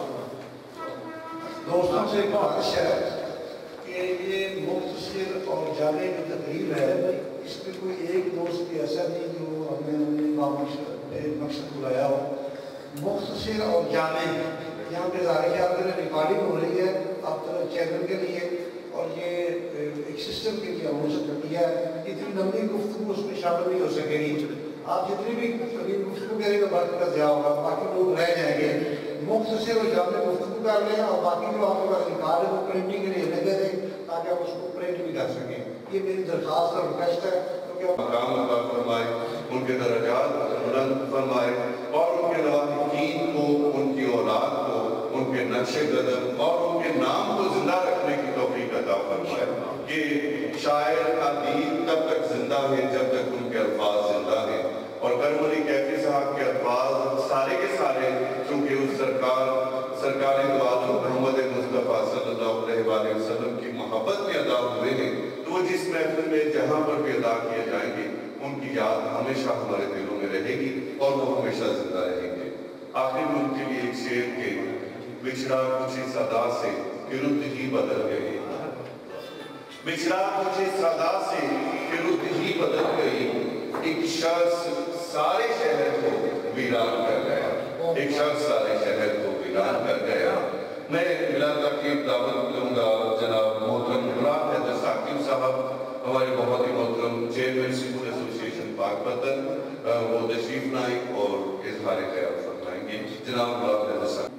دوستوں سے گزارش ہے کہ یہ مختصر اور جامع کی تقریب ہے، اس میں کوئی ایک دوست بھی ایسا نہیں جو ہم نے مقصد بلایا ہو، مختصر اور جامع۔ یہاں پہ ظاہر ہے آپ نے ریکارڈنگ ہو رہی ہے آپ طرف چینل کے لیے، اور یہ ایک سسٹم کے لیے عروض کرتی ہے، اتنی لمبی گفتگو اس میں شامل نہیں ہو سکے گی۔ آپ جتنی بھی گفتگو کریں گے وقت کا ضیاع ہوگا، باقی لوگ رہ جائیں گے۔ مختصر اور جامع گفتگو کر لیں اور باقی جو آپ کے پاس ریکارڈ ہے وہ پرنٹنگ کے لیے لگے دیں تاکہ آپ اس کو پرنٹ بھی کر سکیں۔ یہ میری درخواست اور ریکویسٹ ہے۔ مقام عطا فرمائے، ان کے درجات بلند فرمائے، اور ان کے لواحقین کو، ان کی اولاد کو، ان کے نقش قدم اور ان کے نام کو زندہ رکھنے کی توفیق عطا فرمائے کہ شاعر ادیب تب تک زندہ ہے جب تک ان کے الفاظ زندہ ہیں، اور سارے چونکہ اس سرکار دو عالم محمد مصطفیٰ صلی اللہ علیہ وآلہ وسلم کی محبت میں ادا ہوئے ہیں، تو وہ جس محفل میں جہاں پر بھی ادا کیے جائیں گے ان کی یاد ہمیشہ ہمارے دلوں میں رہے گی اور وہ ہمیشہ زندہ رہیں گے۔ آخر میں ان کے لیے ایک شعر کے بچھڑا مجھے صدا سے کہ رت ہی بدل گئی، بچھڑا مجھے صدا سے کہ رت ہی بدل گئی، ایک شخص سارے شہر کو ویران کر گیا، ایک شخص سارے شہر کو ویران کر گیا۔ میں ملاقہ کی دعوت دوں گا جناب محترم غلام حیدر ثاقب صاحب، ہمارے بہت ہی محترم چیئرمین اسکول ایسوسی ایشن پاکپتن، وہ تشریف لائیں اور اظہار خیال فرمائیں گے۔ جناب غلام حیدر صاحب۔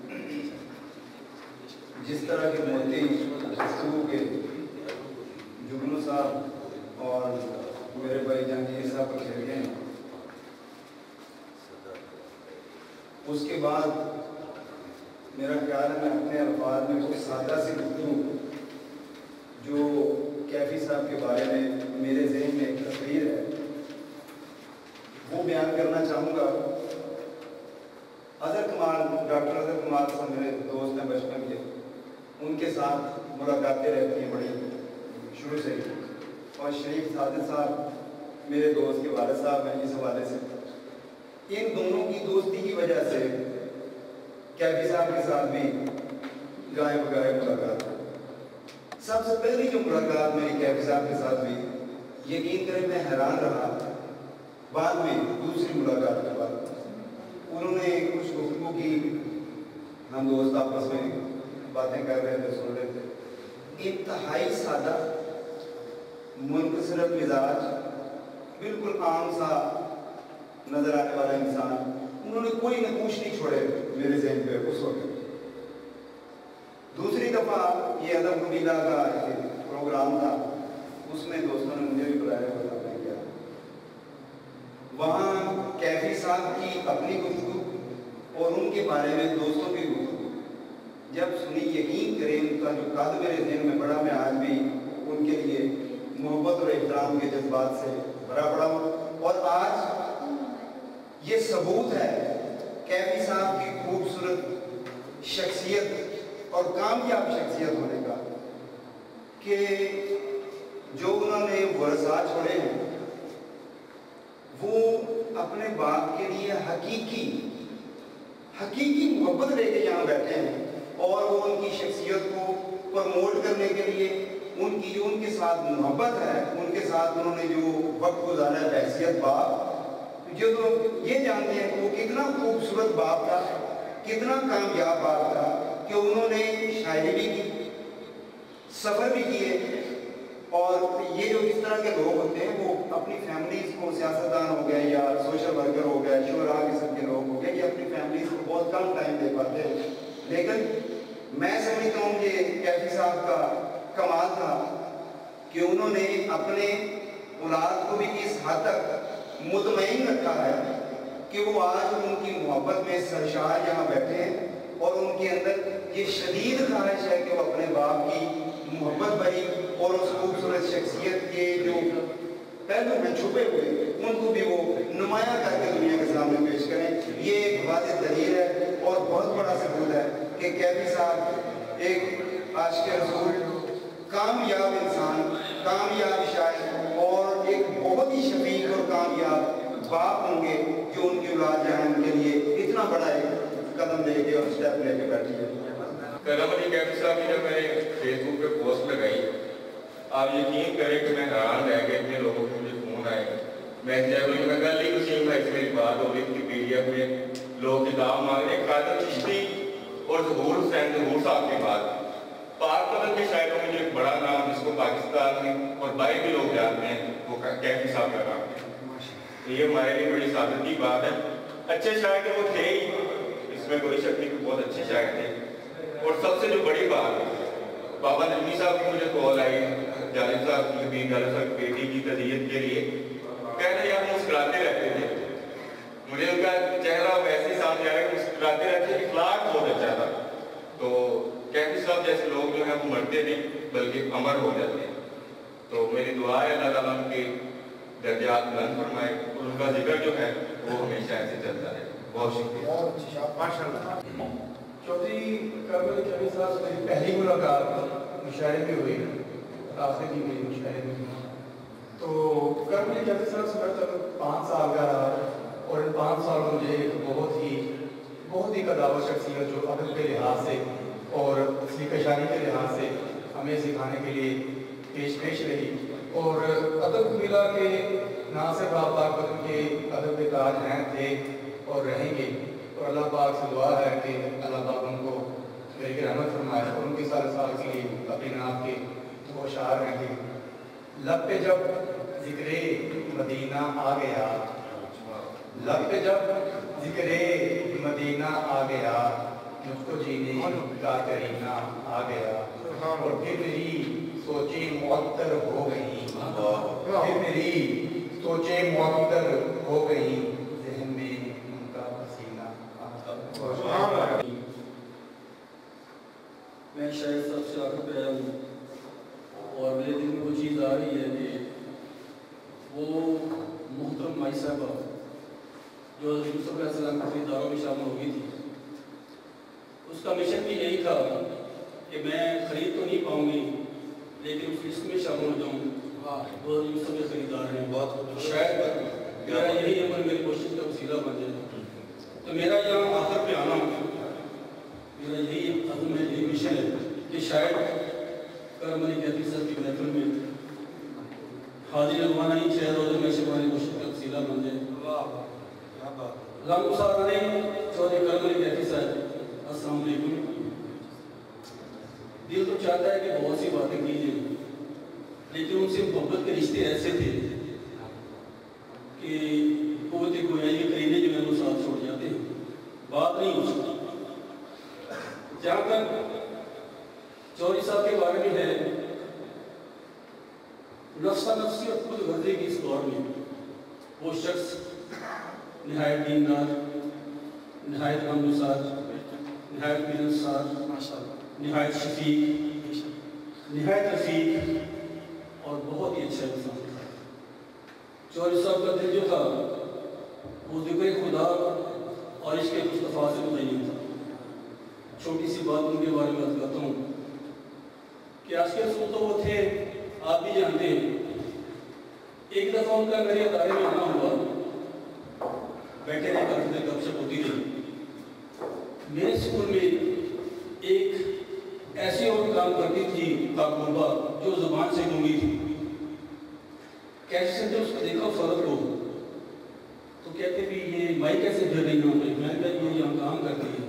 جس طرح کے موتی گفتگو کے جگنو صاحب اور میرے بھائی جہانگیر صاحب کو کھیل گئے ہیں، اس کے بعد میرا خیال ہے میں اپنے الفاظ میں کوئی سادہ سی گفتگو جو کیفی صاحب کے بارے میں میرے ذہن میں ایک تصویر ہے وہ بیان کرنا چاہوں گا۔ ڈاکٹر اظہر کمال صاحب میرے دوست ہیں بچپن کے، ان کے ساتھ ملاقاتیں رہتی ہیں بڑی شروع سے ہی، اور شریف ساجد صاحب میرے دوست کے والد صاحب ہیں اس حوالے سے۔ ان دونوں کی دوستی کی وجہ سے کیفی صاحب کے ساتھ بھی گائے بگائے ملاقات۔ سب سے پہلی جو ملاقات میری کیفی صاحب کے ساتھ ہوئی، یقین کریں میں حیران رہا۔ بعد میں دوسری ملاقات کے بعد انہوں نے کچھ گفتگو کی، ہم دوست آپس میں باتیں کر رہے تھے، سن رہے تھے۔ انتہائی سادہ، منکسرت مزاج، بالکل عام سا نظر آنے والا انسان، انہوں نے کوئی نقوش نہیں چھوڑے میرے ذہن پہ اس وقت۔ دوسری دفعہ یہ ادب قبیلہ کا پروگرام تھا، اس میں دوستوں نے مجھے بھی بلایا ہوا تھا، میں گیا۔ وہاں کیفی صاحب کی اپنی گفتگو اور ان کے بارے میں دوستوں کی گفتگو جب سنی، یقین کریں ان کا جو قد میرے ذہن میں پڑا، میں آج بھی ان کے لیے محبت اور احترام کے جذبات سے بھرا پڑا ہوں۔ اور آج یہ ثبوت ہے کیفی صاحب کی خوبصورت شخصیت اور کامیاب شخصیت ہونے کا کہ جو انہوں نے ورثات چھوڑے ہیں وہ اپنے باپ کے لیے حقیقی محبت لے کے یہاں بیٹھے ہیں، اور وہ ان کی شخصیت کو پروموٹ کرنے کے لیے ان کی جو ان کے ساتھ محبت ہے، ان کے ساتھ انہوں نے جو وقت گزارا ہے بحیثیت باپ، جو تو یہ جانتے ہیں کہ وہ کتنا خوبصورت باپ تھا، کتنا کامیاب باپ تھا کہ انہوں نے شاعری بھی کی، سفر بھی کیے، اور یہ جو اس طرح کے لوگ ہوتے ہیں وہ اپنی فیملیز کو، سیاستدان ہو گئے یا سوشل ورکر ہو گئے، شعراء قسم کے لوگ ہو گئے، یہ اپنی فیملیز کو بہت کم ٹائم دے پاتے ہیں۔ لیکن میں سمجھتا ہوں یہ کیفی صاحب کا کمال تھا کہ انہوں نے اپنے اولاد کو بھی اس حد تک مطمئن رکھا ہے کہ وہ آج ان کی محبت میں سرشار یہاں بیٹھے ہیں، اور ان کے اندر یہ شدید خواہش ہے کہ وہ اپنے باپ کی محبت بھری اور اس خوبصورت شخصیت کے جو پہلو میں چھپے ہوئے ان کو بھی وہ نمایاں کر کے دنیا کے سامنے پیش کریں۔ یہ ایک واضح دلیل ہے اور بہت بڑا ثبوت ہے کہ کیفی صاحب ایک عاشق رسول، کامیاب انسان، کامیاب شاعر اور ایک بہت ہی شفیق اور کامیاب باپ ہوں گے جو ان کی اولاد جہاں ان کے لیے اتنا بڑا ایک قدم لے کے اور اسٹیپ لے کے بیٹھی ہے۔ کرم علی کیفی صاحب کی جب میں نے فیس بک پہ پوسٹ لگائی، آپ یقین کریں کہ میں حیران رہ گیا، اتنے لوگوں کے مجھے فون آئے، میں جیبلی میں کل ہی وسیم بھائی سے میری بات ہو رہی تھی، پی ڈی ایف میں لوگ کتاب مانگ رہے ہیں، قادر چشتی اور ظہور حسین ظہور صاحب کی بات۔ پاکستان کے شاعروں میں جو ایک بڑا نام جس کو پاکستان میں اور باہر بھی لوگ جانتے ہیں وہ کیفی صاحب کا نام ہے۔ یہ ہمارے لیے بڑی سعادت کی بات ہے۔ اچھے شاعر تو وہ تھے ہی، اس میں کوئی شک نہیں کہ بہت اچھے شاعر تھے، اور سب سے جو بڑی بات بابا نجمی صاحب کی مجھے کال آئی، جالب صاحب کی حبیب جالب صاحب کی بیٹی کی تربیت کے لیے، کہہ رہے آپ مسکراتے رہتے تھے، مجھے ان کا چہرہ ویسے سامنے آ رہا ہے کہ مسکراتے رہتے، اخلاق بہت اچھا تھا۔ تو کیفی صاحب جیسے لوگ جو ہیں وہ مرتے نہیں بلکہ امر ہو جاتے ہیں، تو میری دعا ہے اللہ تعالیٰ ان کے درجات بلند فرمائے اور ان کا ذکر جو ہے وہ ہمیشہ ایسے چلتا ہے۔ बहुत शुक्रिया। माशाल्लाह। चौधरी करमल कैफी साहब से मेरी पहली मुलाकात मुशायरे में हुई, आखिर की मेरी मुशायरे में। तो करमल कैफी साहब से मैं तक 5 साल का रहा और इन 5 साल में मुझे बहुत ही कदावर शख्सियत जो अदब के लिहाज से और सीखशानी के लिहाज से हमें सिखाने के लिए पेश रही। और अदब मिला के ना सिर्फ आप पाक के अदब के ताज हैं थे और रहेंगे, और अल्लाह पाक से दुआ है कि अल्लाह पाक उनको मेरी रहमत फरमाए और उनके सारे साल के लिए अपने नाम के वो शार रहेंगे। लब पे जब जिक्रे मदीना आ गया, लब पे जब जिक्रे मदीना आ गया, मुझको जीने का करीना आ गया, और फिर मेरी सोचें मुअत्तर हो गई, फिर मेरी सोचें मुअत्तर हो गई, ज़हन में उनका पसीना आ गया। मैं शायद सबसे आखिर पे आया हूँ और मेरे दिल में वो चीज़ आ रही है कि वो मोहतरम माई साहबा जो यूसुफ अलैहिस्सलाम की खरीदारों में शामिल हो गई थी, उसका मिशन भी यही था कि मैं खरीद तो नहीं पाऊँगी लेकिन उस लिस्ट में शामिल हो जाऊँ। वो यूसुफ के खरीदार हैं, बहुत शायद मेरा यही अमल मेरी कोशिश का वसीला बन जाए। तो मेरा यहाँ आखिर पे आना, मेरा यही अज़्म है, यही मिशन है कि शायद करमल कैफी साहब की महफिल में हाजिर रवाना ही 6 रोज़े में शबानी कोशिश का वसीला बन जाए। चौधरी करमल कैफी साहब, अस्सलाम वालेकुम। दिल तो चाहता है कि बहुत सी बातें कीजिए, लेकिन उनसे मोहब्बत के रिश्ते ऐसे थे कि क़ुव्वत गोयाई के करीने जो है वो साथ छोड़ जाते हैं, बात नहीं हो सकती। जहाँ तक चौधरी साहब के बारे में है, नफ्सा नफ्सी और खुद गर्जी की इस दौर में वो शख्स निहायत दीनदार, निहायत गमगुसार, निहायत मिलनसार, निहायत शफीक, निहायत रफीक और बहुत ही अच्छा इंसान था। चौधरी साहब का दिल जो था वो ज़िक्र खुदा और इश्क़ मुस्तफ़ा से मुतय्यन था। छोटी सी बात उनके बारे में बताता हूँ कि आशिक़ रसूल तो वो थे, आप भी जानते हैं। एक दफ़ा उनका मेरे अदारे में आना हुआ, बैठे रहे, काफ़ी देर गपशप होती रही। मेरे स्कूल में एक ऐसी औरत काम करती थी काकुलबा, जो ज़ुबान से गूंगी थी। कैसे से जब उसको देखा उस औरत को तो कहते भी ये माई कैसे फिर रही हूँ, मैं ये यहाँ काम करती है।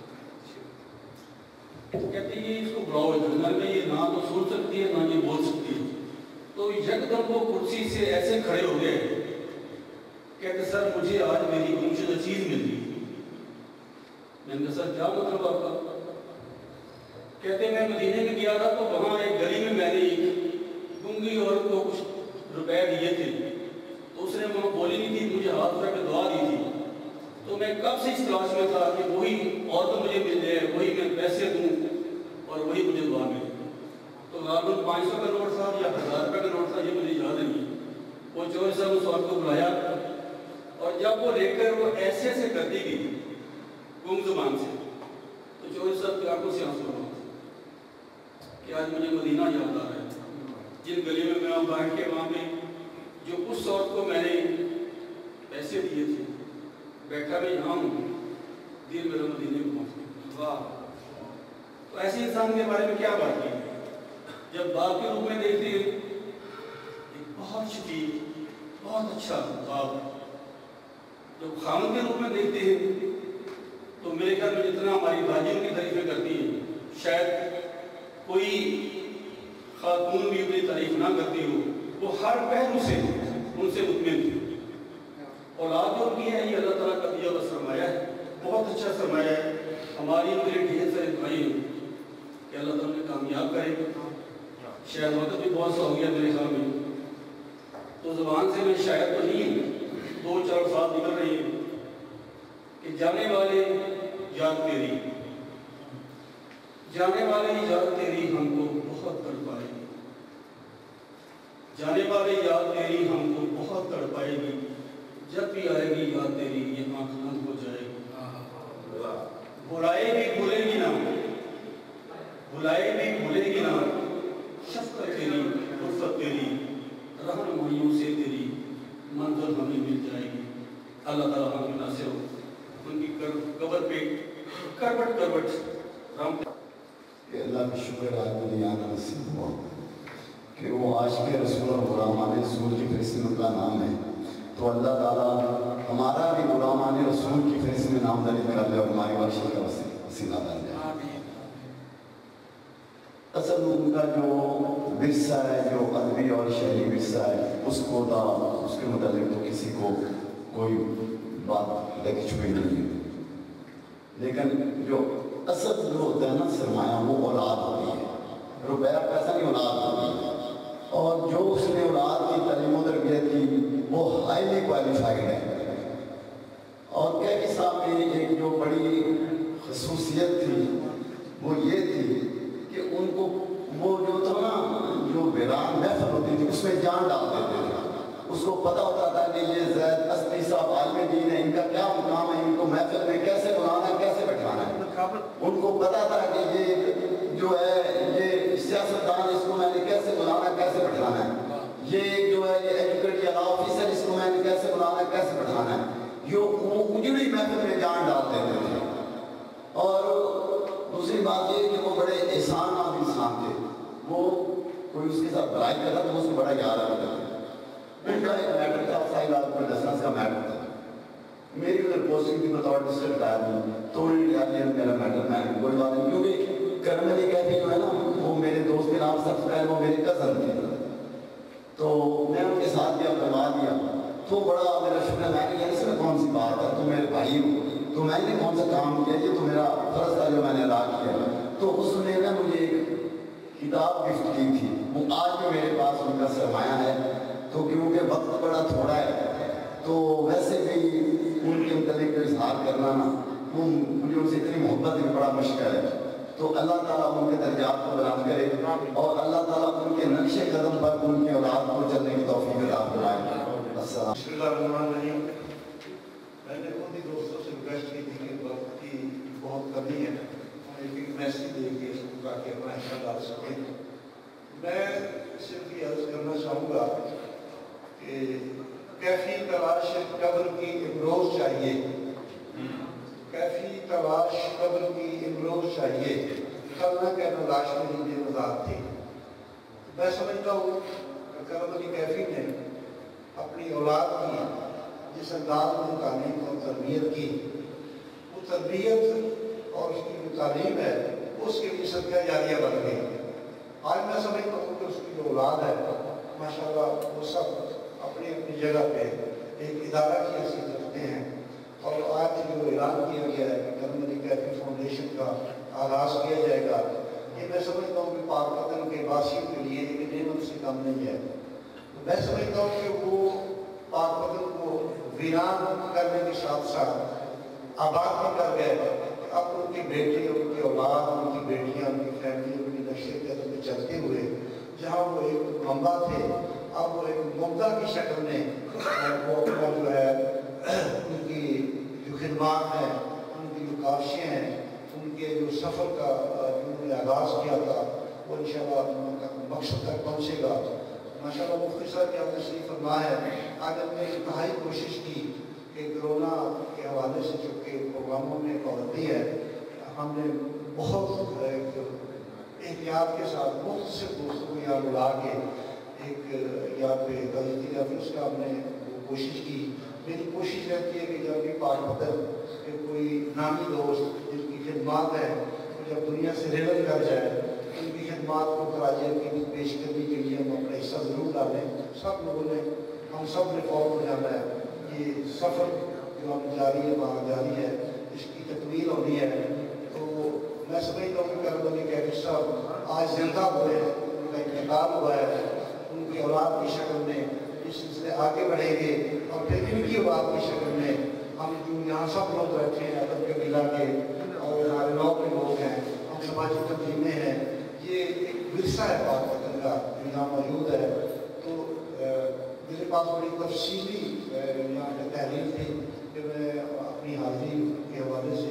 तो कहते ये इसको बुलाओ, जंगल में ये ना तो सुन सकती है ना ये बोल सकती है। तो यकदम वो कुर्सी से ऐसे खड़े हो गए, कहते सर मुझे आज मेरी गुमशुदा चीज़ मिल गई। मैंने कहा सर क्या मतलब आपका? कहते मैं मदीने में गया था तो वहाँ एक गली में मैंने एक गूंगी औरत को कुछ रुपए दिए थे, तो उसने वहाँ बोली नहीं थी, मुझे हाथ उठा के दुआ दी थी। तो मैं कब से इस तलाश में था कि वही औरत मुझे मिल जाए, वही मैं पैसे दूँ और वही मुझे दुआ मिले। तो लगभग 500 का नोट था या 1000 रुपये का नोट था, ये मुझे याद नहीं है। वो चौधरी साहब उस औरत को बुलाया और जब वो लेकर वो ऐसे ऐसे करती गई गुम जुबान से, तो चौधरी साहब की आंखों से आंसू आ कि आज मुझे मदीना याद आ रहा है। जिन गली में मैं बैठ के वहाँ पे जो उस औरत को मैंने पैसे दिए थे, बैठा मैं यहाँ हूँ, दिल मेरा मदीने में पहुँच गया। वाह! तो ऐसे इंसान के बारे में क्या बात की? जब बाप के रूप में देखते हैं, एक बहुत शफीक, बहुत अच्छा बाप। जब खामद के रूप में देखते हैं तो मेरे ख्याल में जितना हमारी बाजी उनकी तारीफें करती है, शायद कोई खातून भी अपनी तारीफ ना करती हो। वो हर पहलू से उनसे मुतमिन थी। औलाद जो उनकी है ये अल्लाह ताला का दिया हुआ सरमाया है, बहुत अच्छा सरमाया है। हमारी मेरे ढेर सारे भाई हैं कि अल्लाह ताला ने कामयाब करे। शायद वक्त भी बहुत सा हो गया मेरे ख्याल में, तो ज़बान से मैं शायद तो नहीं हूँ, 2-4 साल निकल रही है कि जाने वाले याद तेरी, जाने वाले याद तेरी हमको बहुत तड़पाएगी, जाने वाले याद तेरी हमको बहुत तड़पाएगी, जब भी आएगी याद तेरी ये आँख नम हो जाएगी। बुलाए भी भूलेगी ना, बुलाए भी भूलेगी ना, शफ़क़त तेरी, उल्फ़त तेरी, रहनुमाइयों से तेरी मंज़िल हमें मिल जाएगी। अल्लाह ताला हमें नासिर हो, उनकी कब्र पे करवट करवट राम कि अल्लाह का शुक्र आज मुझे आना नसीब हुआ कि वो आशिक़ रसूल और ग़ुलामान रसूल की फ़हरिस्त में उनका नाम है। तो अल्लाह ताला हमारा भी ग़ुलामान रसूल की फ़हरिस्त में नामज़द कर ले और हमारी बख्शिश का वसीला बन जाए। असल में उनका जो विरसा है, जो अदबी और शहरी विरसा है, उसको उसके मुतालिक तो किसी को कोई बात लगी चुकी नहीं है। लेकिन जो असल जो होता है ना सरमाया, वो औलाद होती है। रुपया पैसा नहीं, औलाद होती है। और जो उसने औलाद की तालीम और तरबियत की वो हाईली क्वालिफाइड है। और कैफी साहब में एक जो बड़ी खसूसियत थी वो ये थी कि उनको वो जो था ना, जो वीरान महफिल होती थी उसमें जान डाल देते थे। उसको पता होता था कि ये ज़ैद अस्ती साहब आलिम दीन है, इनका क्या मुकाम है, इनको महफिल में कैसे बुलाना है, कैसे बैठाना है। उनको पता था कि ये जो है ये सियासतदान, इसको मैंने कैसे बुलाना, कैसे बैठाना है। ये जो है ये एजुकेटेड या ऑफिसर, इसको मैंने कैसे बुलाना, कैसे बैठाना है। ये वो उजड़ी महफिल में जान डाल देते थे। और दूसरी बात ये कि वो बड़े एहसान नाम इंसान थे। वो कोई उसके साथ बुराई करता तो उसको बड़ा याद आता था। उनका एक मैटर था, साइल आपको दसना का मैटर था। मेरी उधर पोस्टिंग थी, बतौर डिस्ट्रिक्ट आदमी, तो उन्होंने मेरा मैटर मैं कोई बात नहीं, क्योंकि करमली कहती जो है ना, वो मेरे दोस्त के नाम सबसे पहले वो मेरे कज़न थे। तो मैं उनके साथ गया, करवा दिया। तो बड़ा मेरा शुक्र, मैंने कहा इसमें कौन सी बात है, तुम मेरे भाई हो, तो मैंने कौन सा काम किया, ये तो मेरा फर्ज था जो मैंने अदा किया। तो उसने ना मुझे एक किताब गिफ्ट की थी, वो आज भी मेरे पास उनका सरमाया है। तो क्योंकि वक्त बड़ा थोड़ा है, तो वैसे भी उनके मुतालिक इजहार करना ना, वो मुझे उनसे इतनी मोहब्बत भी बड़ा मुश्किल है। तो अल्लाह ताला उनके दर्जात को बुलंद करे और अल्लाह ताला उनके नक्शे कदम पर उनके औलाद को चलने की तौफीक अता फरमाए। बिस्मिल्लाहिर्रहमानिर्रहीम। मैंने खुद ही दोस्तों से रिक्वेस्ट की थी कि वक्त की बहुत कमी है, एक मैसेज देके ताकि अपना हिस्सा डाल सकें। मैं सिर्फ ये अर्ज करना चाहूँगा कि कैफी तलाश कब्र की इमरोज़ चाहिए, कैफी तलाश कब्र की इमरोज़ चाहिए, कल न कहना लाश मेरी बेमज़ार थी। मैं समझता हूँ करम अली कैफी ने अपनी औलाद की जिस अंदाज में तालीम और तरबियत की, वो तरबियत और उसकी जो तालीम है उसके लिए सदका जारिया बन गई। आज मैं समझता हूँ कि उसकी जो औलाद है माशाल्लाह वो सब अपनी अपनी जगह पे एक इदारा की हैसियत रखते हैं। और आज जो ऐलान किया गया है कि करम अली कैफी फाउंडेशन का आगाज़ किया जाएगा, ये मैं समझता हूँ कि पाक वतन के वासियों के लिए एक नेमत से कम नहीं है। मैं समझता हूँ कि वो पाक वतन को वीरान करने के साथ साथ आबाद भी कर गए। अब उनकी बेटी, उनकी औलाद, उनकी बेटियाँ, उनकी फैमिली, उनकी नक्शे कदम में चलते हुए जहाँ वो एक मंबा थे, अब वो एक मुद्दा की शक्ल में वो अपना जो है उनकी जो खिदमात हैं, उनकी जो काविशें हैं, उनके जो सफ़र का जो उन्होंने आगाज़ किया था वो इंशाअल्लाह उनका मकसद तक पहुँचेगा। माशाअल्लाह मुफ्ती साहब की आपने सही फरमाया है। आज हमने इंतहाई कोशिश की कि कोरोना के हवाले से चूँकि प्रोग्रामों में पाबंदी है, हमने बहुत एहतियात के साथ मुख्तलिफ दोस्तों को यहाँ बुला के एक यहाँ पे तजदीद हाफिज़ का हमने कोशिश की। मेरी कोशिश रहती है कि जब भी पाक वतन के कोई नामी दोस्त जिनकी खिदमात है तो जब दुनिया से रिलर कर जाए, उनकी खिदमात को खराज अकीदत पेश करने के लिए हम अपना हिस्सा ज़रूर डालें। सब लोगों ने, हम सब ने फॉलो जाना है। ये सफ़र जो हम जारी है, वहाँ जारी है, इसकी तकमील होनी है। तो मैं समझता हूँ कि करम अली कैफी साहब आज जिंदा हुए हैं, उनका इंतकाल हुआ है, उनकी औलाद की शक्ल में इस सिलसिले आगे बढ़ेंगे और फिर इनकी औलाद की शक्ल में हम जो यहाँ सब लोग बैठे हैं, अदब के मिला के और हमारे नौ के लोग हैं, हम समाजी तंजीमें हैं, ये एक विरसा है पाक वतन का जो यहाँ मौजूद है। तो मेरे पास बड़ी तफसीली यहाँ पे तहरीर थी कि मैं अपनी हाजिरी के हवाले से यहाँ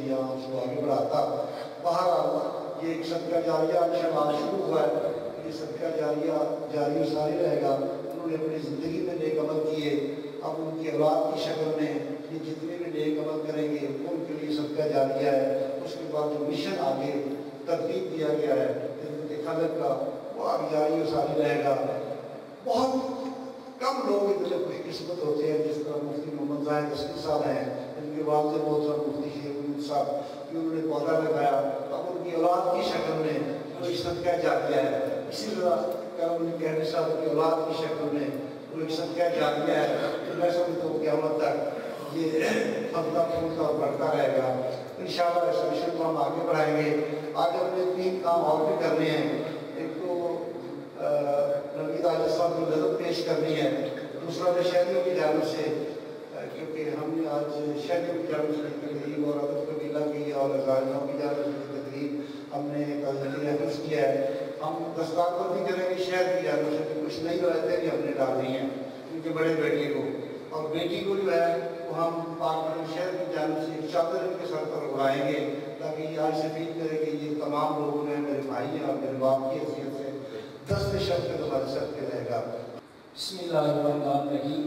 اس کو آگے بڑھاتا. بہرحال یہ ایک صدقہ جاریہ انشاءاللہ شروع ہوا ہے. یہ صدقہ جاریہ جاری و ساری رہے گا. انہوں نے اپنی زندگی میں نیک عمل کیے, اب ان کی اولاد کی شکل میں یہ جتنے بھی نیک عمل کریں گے ان کے لیے صدقہ جاریہ ہے. اس کے بعد جو مشن آگے ترتیب دیا گیا ہے خدمت خلق کا, وہ آگے جاری و ساری رہے گا. بہت کم لوگ اتنے خوش قسمت ہوتے ہیں جس طرح مفتی محمد زاہد اسقی صاحب ہیں, ان کے والد محترم مفتی شیخ محمود صاحب کہ انہوں نے پودا لگایا, اب ان کی اولاد کی شکل میں کوئی صدقہ جاریہ ہے. اسی طرح کرم علی کیفی صاحب کی اولاد کی شکل میں وہ ایک صدقہ جاریہ ہے. تو میں سمجھتا ہوں قیامت تک یہ پھلتا پھولتا اور بڑھتا رہے گا. انشاءاللہ اس مشن کو ہم آگے بڑھائیں گے. آج ہم نے 3 کام اور بھی کرنے ہیں. ایک تو نوید عاجز صاحب کو نظر پیش کرنی ہے, دوسرا میں شہریوں کی جانب سے, کیونکہ ہم نے آج شہریوں کی جانب سے تقریب اور عدد قبیلہ کی اور غازیوں کی جانب سے تقریب ہم نے حفظ کیا ہے. ہم دستار بندی کریں گے شہر کی جانب سے, کچھ نہیں رہتے بھی ہم نے ڈالنی ہیں کیونکہ بڑے بیٹے کو اور بیٹی کو جو ہے وہ ہم پاک شہر کی جانب سے ایک چادر ان کے سر پر اڑائیں گے تاکہ یہ آج سے فیل کرے کہ یہ تمام لوگ ہیں میرے بھائی ہیں اور میرے باپ کی حیثیت سے دست شب کے تمہارے سر پہ رہے گا. بسم اللہ الرحمن الرحیم.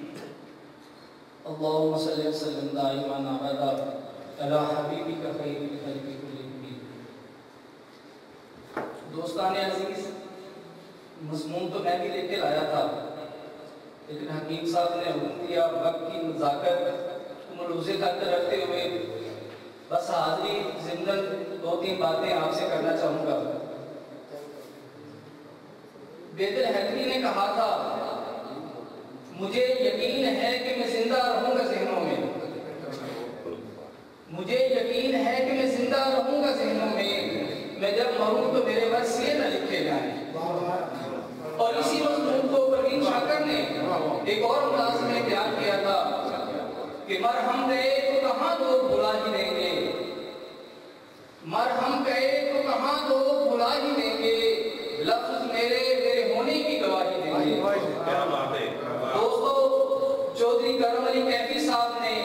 اللہم صلی وسلم دائما ابدا علی حبیبک خیر الخلق کلہم. دوستان عزیز, مضمون تو میں بھی لے کے لایا تھا, لیکن حکیم صاحب نے حکم دیا وقت کی نزاکت کو ملحوظے خاطر رکھتے ہوئے بس حاضری ضمن 2-3 باتیں آپ سے کرنا چاہوں گا. بید الحکمی نے کہا تھا مجھے یقین ہے کہ میں زندہ رہوں گا ذہنوں میں, مجھے یقین ہے کہ میں زندہ رہوں گا ذہنوں میں, میں جب مروں تو میرے بس یہ نہ لکھے جائیں. اور اسی مضمون کو پروین شاکر نے ایک اور انداز میں بیان کیا تھا کہ مرہم گئے تو کہاں لوگ بھلا ہی دیں گے, مرہم گئے تو کہاں لوگ بھلا ہی دیں گے, لفظ میرے ہونے کی گواہی دیں گے. دوستو, چودھری کرم علی کیفی صاحب نے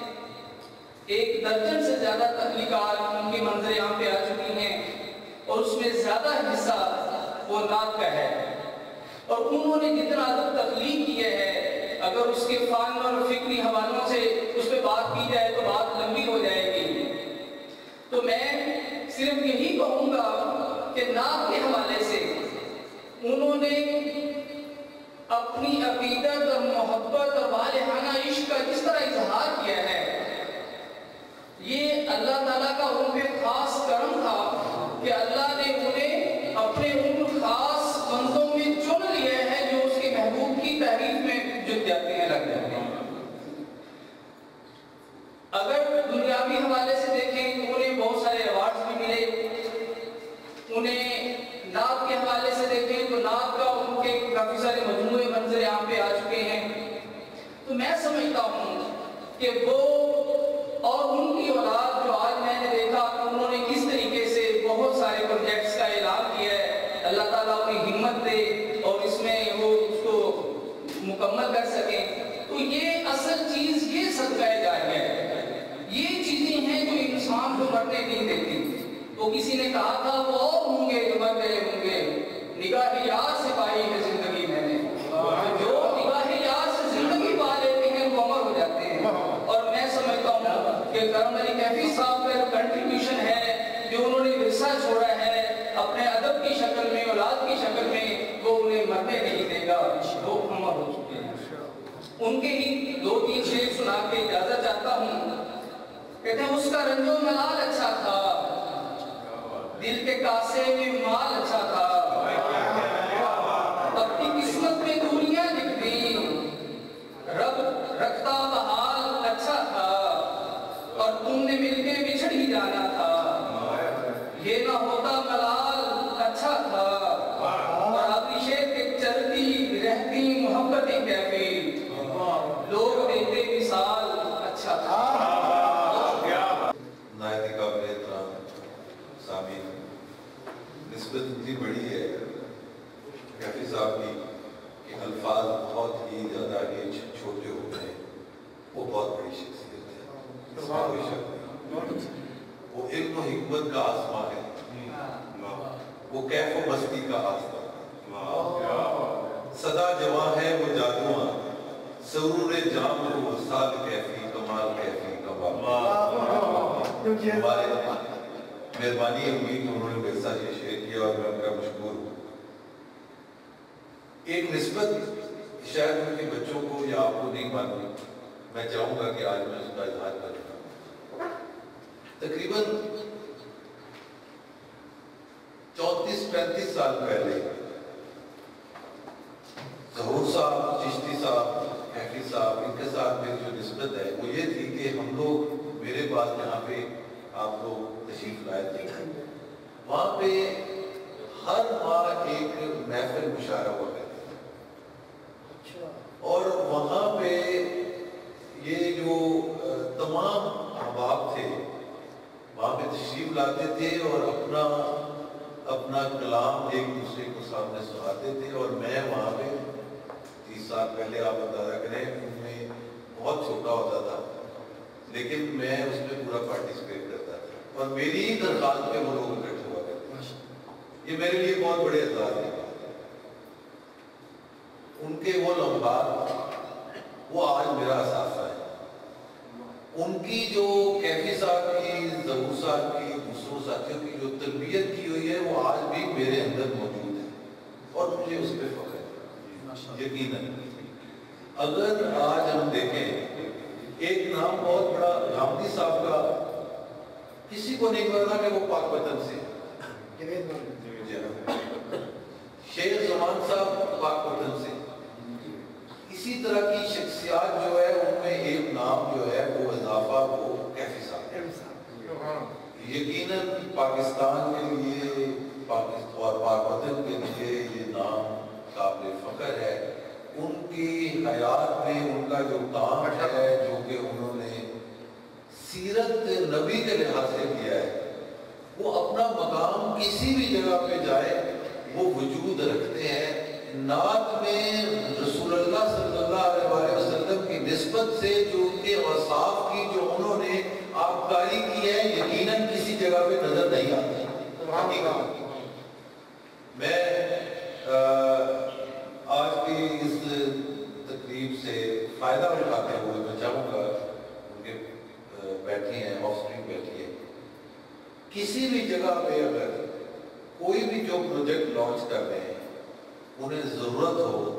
1 درجن سے زیادہ تخلیقات ان کی منظر یہاں پہ آ چکی ہیں اور اس میں زیادہ حصہ وہ نعت کا ہے. اور انہوں نے جتنا ادب تخلیق کیے ہے اگر اس کے فن اور فکری حوالوں سے اس پہ بات کی جائے تو بات لمبی ہو جائے گی. تو میں صرف یہی کہوں گا کہ نعت کے حوالے سے انہوں نے اپنی عقیدت اور محبت اور والہانہ عشق کا جس طرح اظہار کیا ہے, یہ اللہ تعالیٰ کا ان پہ خاص کرم تھا کہ اللہ نے انہیں اپنے ان خاص بندوں میں چن لیا ہے جو اس کے محبوب کی تحریف میں جت جاتے ہیں, لگ جاتے ہیں. اگر دنیاوی حوالے سے دیکھیں تو انہیں بہت سارے ایوارڈز بھی ملے. انہیں نعت کے حوالے سے دیکھیں تو نعت کا ان کے کافی سارے مجموعے منظر یہاں پہ آ چکے ہیں. تو میں سمجھتا ہوں کہ وہ اور ان کی اولاد جو آج میں نے دیکھا کہ انہوں نے کس طریقے سے بہت سارے پروجیکٹس کا اعلان کیا ہے, اللہ تعالیٰ انہیں ہمت دے اور اس میں وہ اس کو مکمل کر سکیں. تو یہ اصل چیز یہ صدقہ جاریہ ہے. یہ چیزیں ہیں جو انسان کو مرنے نہیں دیتی. وہ کسی نے کہا تھا وہ اور ہوں گے جو مر گئے ہوں گے, نگاہ یار سے پائی ہے زندگی میں نے, جو نگاہ یار سے زندگی پا لیتے ہیں وہ عمر ہو جاتے ہیں. اور میں سمجھتا ہوں کہ کرم علی کیفی صاحب کا کنٹریبیوشن ہے جو انہوں نے ورثہ چھوڑا ہے اپنے ادب کی شکل میں, اولاد کی شکل میں, وہ انہیں مرنے نہیں دے گا. وہ عمر ہو چکے ہیں. ان کے ہی 2-3 شعر سنا کے اجازت چاہتا ہوں. کہتے ہیں اس کا رنج و ملال اچھا تھا, دل کے کاسے میں مال اچھا تھا, اپنی قسمت میں دوریاں لکھتی, رب رکھتا بحال اچھا تھا, اور تم نے مل کے بچھڑ ہی جانا تھا, یہ نہ ہوتا ملال اچھا تھا. اور آخری شعر کے چلتی رہتی محبتیں کیفی, لوگ دیتے مثال اچھا تھا. نائب قابل احترام سامعین, نسبت اتنی بڑی ہے کیفی صاحب کی کہ الفاظ بہت ہی زیادہ چھوٹے ہوتے ہیں. وہ بہت بڑی شخصیت ہے, اس میں کوئی شک نہیں. وہ علم و حکمت کا آسمان ہے، وہ کیف و مستی کا آسمان، صدا جواں ہے وہ جادواں، سرور جام وہ وصال کیفی کمال کیفی کمال۔ ہمارے مہربانی ہوئی کہ انہوں نے میرے ساتھ یہ شیئر کیا اور میں ان کا مشکور ہوں۔ ایک نسبت شاید ان کے بچوں کو یا آپ کو نہیں معلوم، میں چاہوں گا کہ آج میں اس کا اظہار کروں۔ تقریباً 34-35 سال پہلے ظہور صاحب، چشتی صاحب، کیفی صاحب، ان کے ساتھ میری جو نسبت ہے وہ یہ تھی کہ ہم لوگ میرے پاس جہاں پہ آپ لوگ تشریف لائے تھے وہاں پہ ہر ماہ ایک محفل مشاعرہ ہوا کرتی، اور وہاں پہ یہ جو تمام احباب تھے وہاں پہ تشریف لاتے تھے اور اپنا کلام ایک دوسرے کو سامنے سناتے تھے، اور میں وہاں پہ 30 سال پہلے آپ اندازہ کریں ان میں بہت چھوٹا ہوتا تھا، لیکن میں اس میں پورا پارٹیسپیٹ کرتا تھا اور میری ہی درخواست پہ وہ لوگ اکٹھے ہوا کرتے تھے۔ یہ میرے لیے بہت بڑے اعزاز ہے۔ ان کے وہ لمحات وہ آج میرا اثاثہ ہے۔ ان کی جو کیفی صاحب کی، ظہور صاحب کی، دوسروں ساتھیوں کی جو تربیت کی ہوئی ہے وہ آج بھی میرے اندر موجود ہے اور مجھے اس پہ فخر ہے یقیناً۔ اگر آج ہم دیکھیں ایک نام بہت بڑا غامدی صاحب کا کسی کو نہیں پتا کہ وہ پاک وطن سے، شیخ زمان صاحب پاک وطن سے، اسی طرح کی شخصیات جو ہے ان میں ایک نام جو ہے وہ اضافہ وہ کیفی صاحب۔ یقیناً پاکستان کے لیے اور پاک وطن کے لیے یہ نام قابل فخر ہے۔ ان کی حیات میں ان کا جو کام ہے جو کہ انہوں نے سیرت نبی کے لحاظ سے کیا ہے، وہ اپنا مقام کسی بھی جگہ پہ جائے وہ وجود رکھتے ہیں۔ نعت میں رسول اللہ صلی اللہ علیہ وسلم کی نسبت سے جو ان کے اوصاف کی جو انہوں نے آبکاری کی ہے یقیناً کسی جگہ پہ نظر نہیں آتی۔ میں آج کی اس تقریب سے فائدہ اٹھاتے ہوئے میں چاہوں گا ان کے بیٹھی ہیں آف اسکرین بیٹھی ہے، کسی بھی جگہ پہ اگر کوئی بھی جو پروجیکٹ لانچ کر رہے ہیں انہیں ضرورت ہو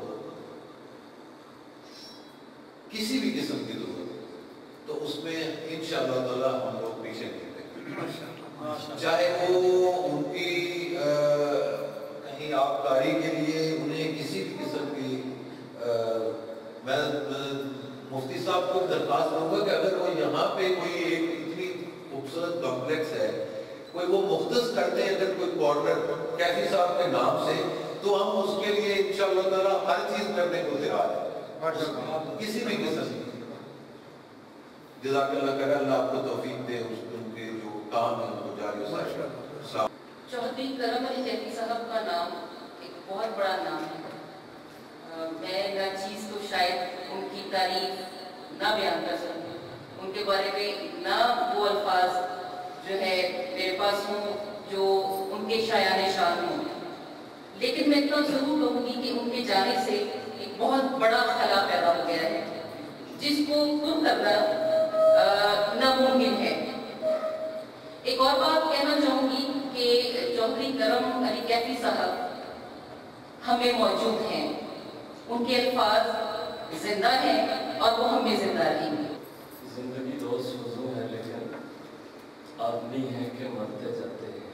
کسی بھی قسم کی ضرورت تو اس میں انشاءاللہ تعالی ہم لوگ پیچھے نہیں رہیں، چاہے وہ ان کی کہیں آبکاری کے لیے انہیں کسی بھی قسم کی میں مفتی صاحب کو درخواست کروں گا کہ اگر کوئی یہاں پہ کوئی ایک اتنی خوبصورت کمپلیکس ہے کوئی وہ مختص کرتے ہیں اگر کوئی کارنر کیفی صاحب کے نام سے تو ہم اس کے لیے انشاءاللہ تعالی ہر چیز کرنے کو تیار ہیں کسی بھی قسم کی۔ جزاک اللہ خیر، اللہ آپ کو توفیق دے اس کے جو کام ہے ان کو جاری وسائل۔ چودھری کرم علی کیفی صاحب کا نام ایک بہت بڑا نام ہے، میں نہ چیز تو شاید ان کی تعریف نہ بیان کر سکوں، ان کے بارے میں نہ وہ الفاظ جو ہے میرے پاس ہوں جو ان کے شایان شان ہوں، لیکن میں اتنا ضرور کہوں گی کہ ان کے جانے سے ایک بہت بڑا خلا پیدا ہو گیا ہے جس کو پر کرنا ناممکن ہے۔ ایک اور بات کہنا چاہوں گی کہ چودھری کرم علی کیفی صاحب ہمیں موجود ہیں، ان کے الفاظ زندہ ہیں اور وہ ہمیں زندہ رہیں گے۔ زندگی دوست فضول ہے لیکن آدمی ہیں کہ مرتے جاتے ہیں۔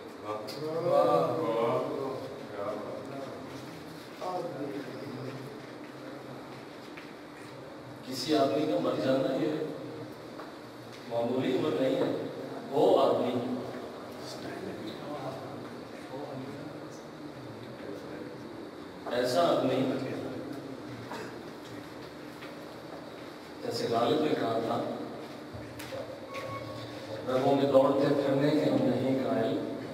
کسی آدمی کا مر جانا یہ معمولی عمر نہیں ہے، وہ آدمی ایسا آدمی جیسے غالب نے کہا تھا رگوں میں دوڑتے پھرنے کے ہم نہیں قائل،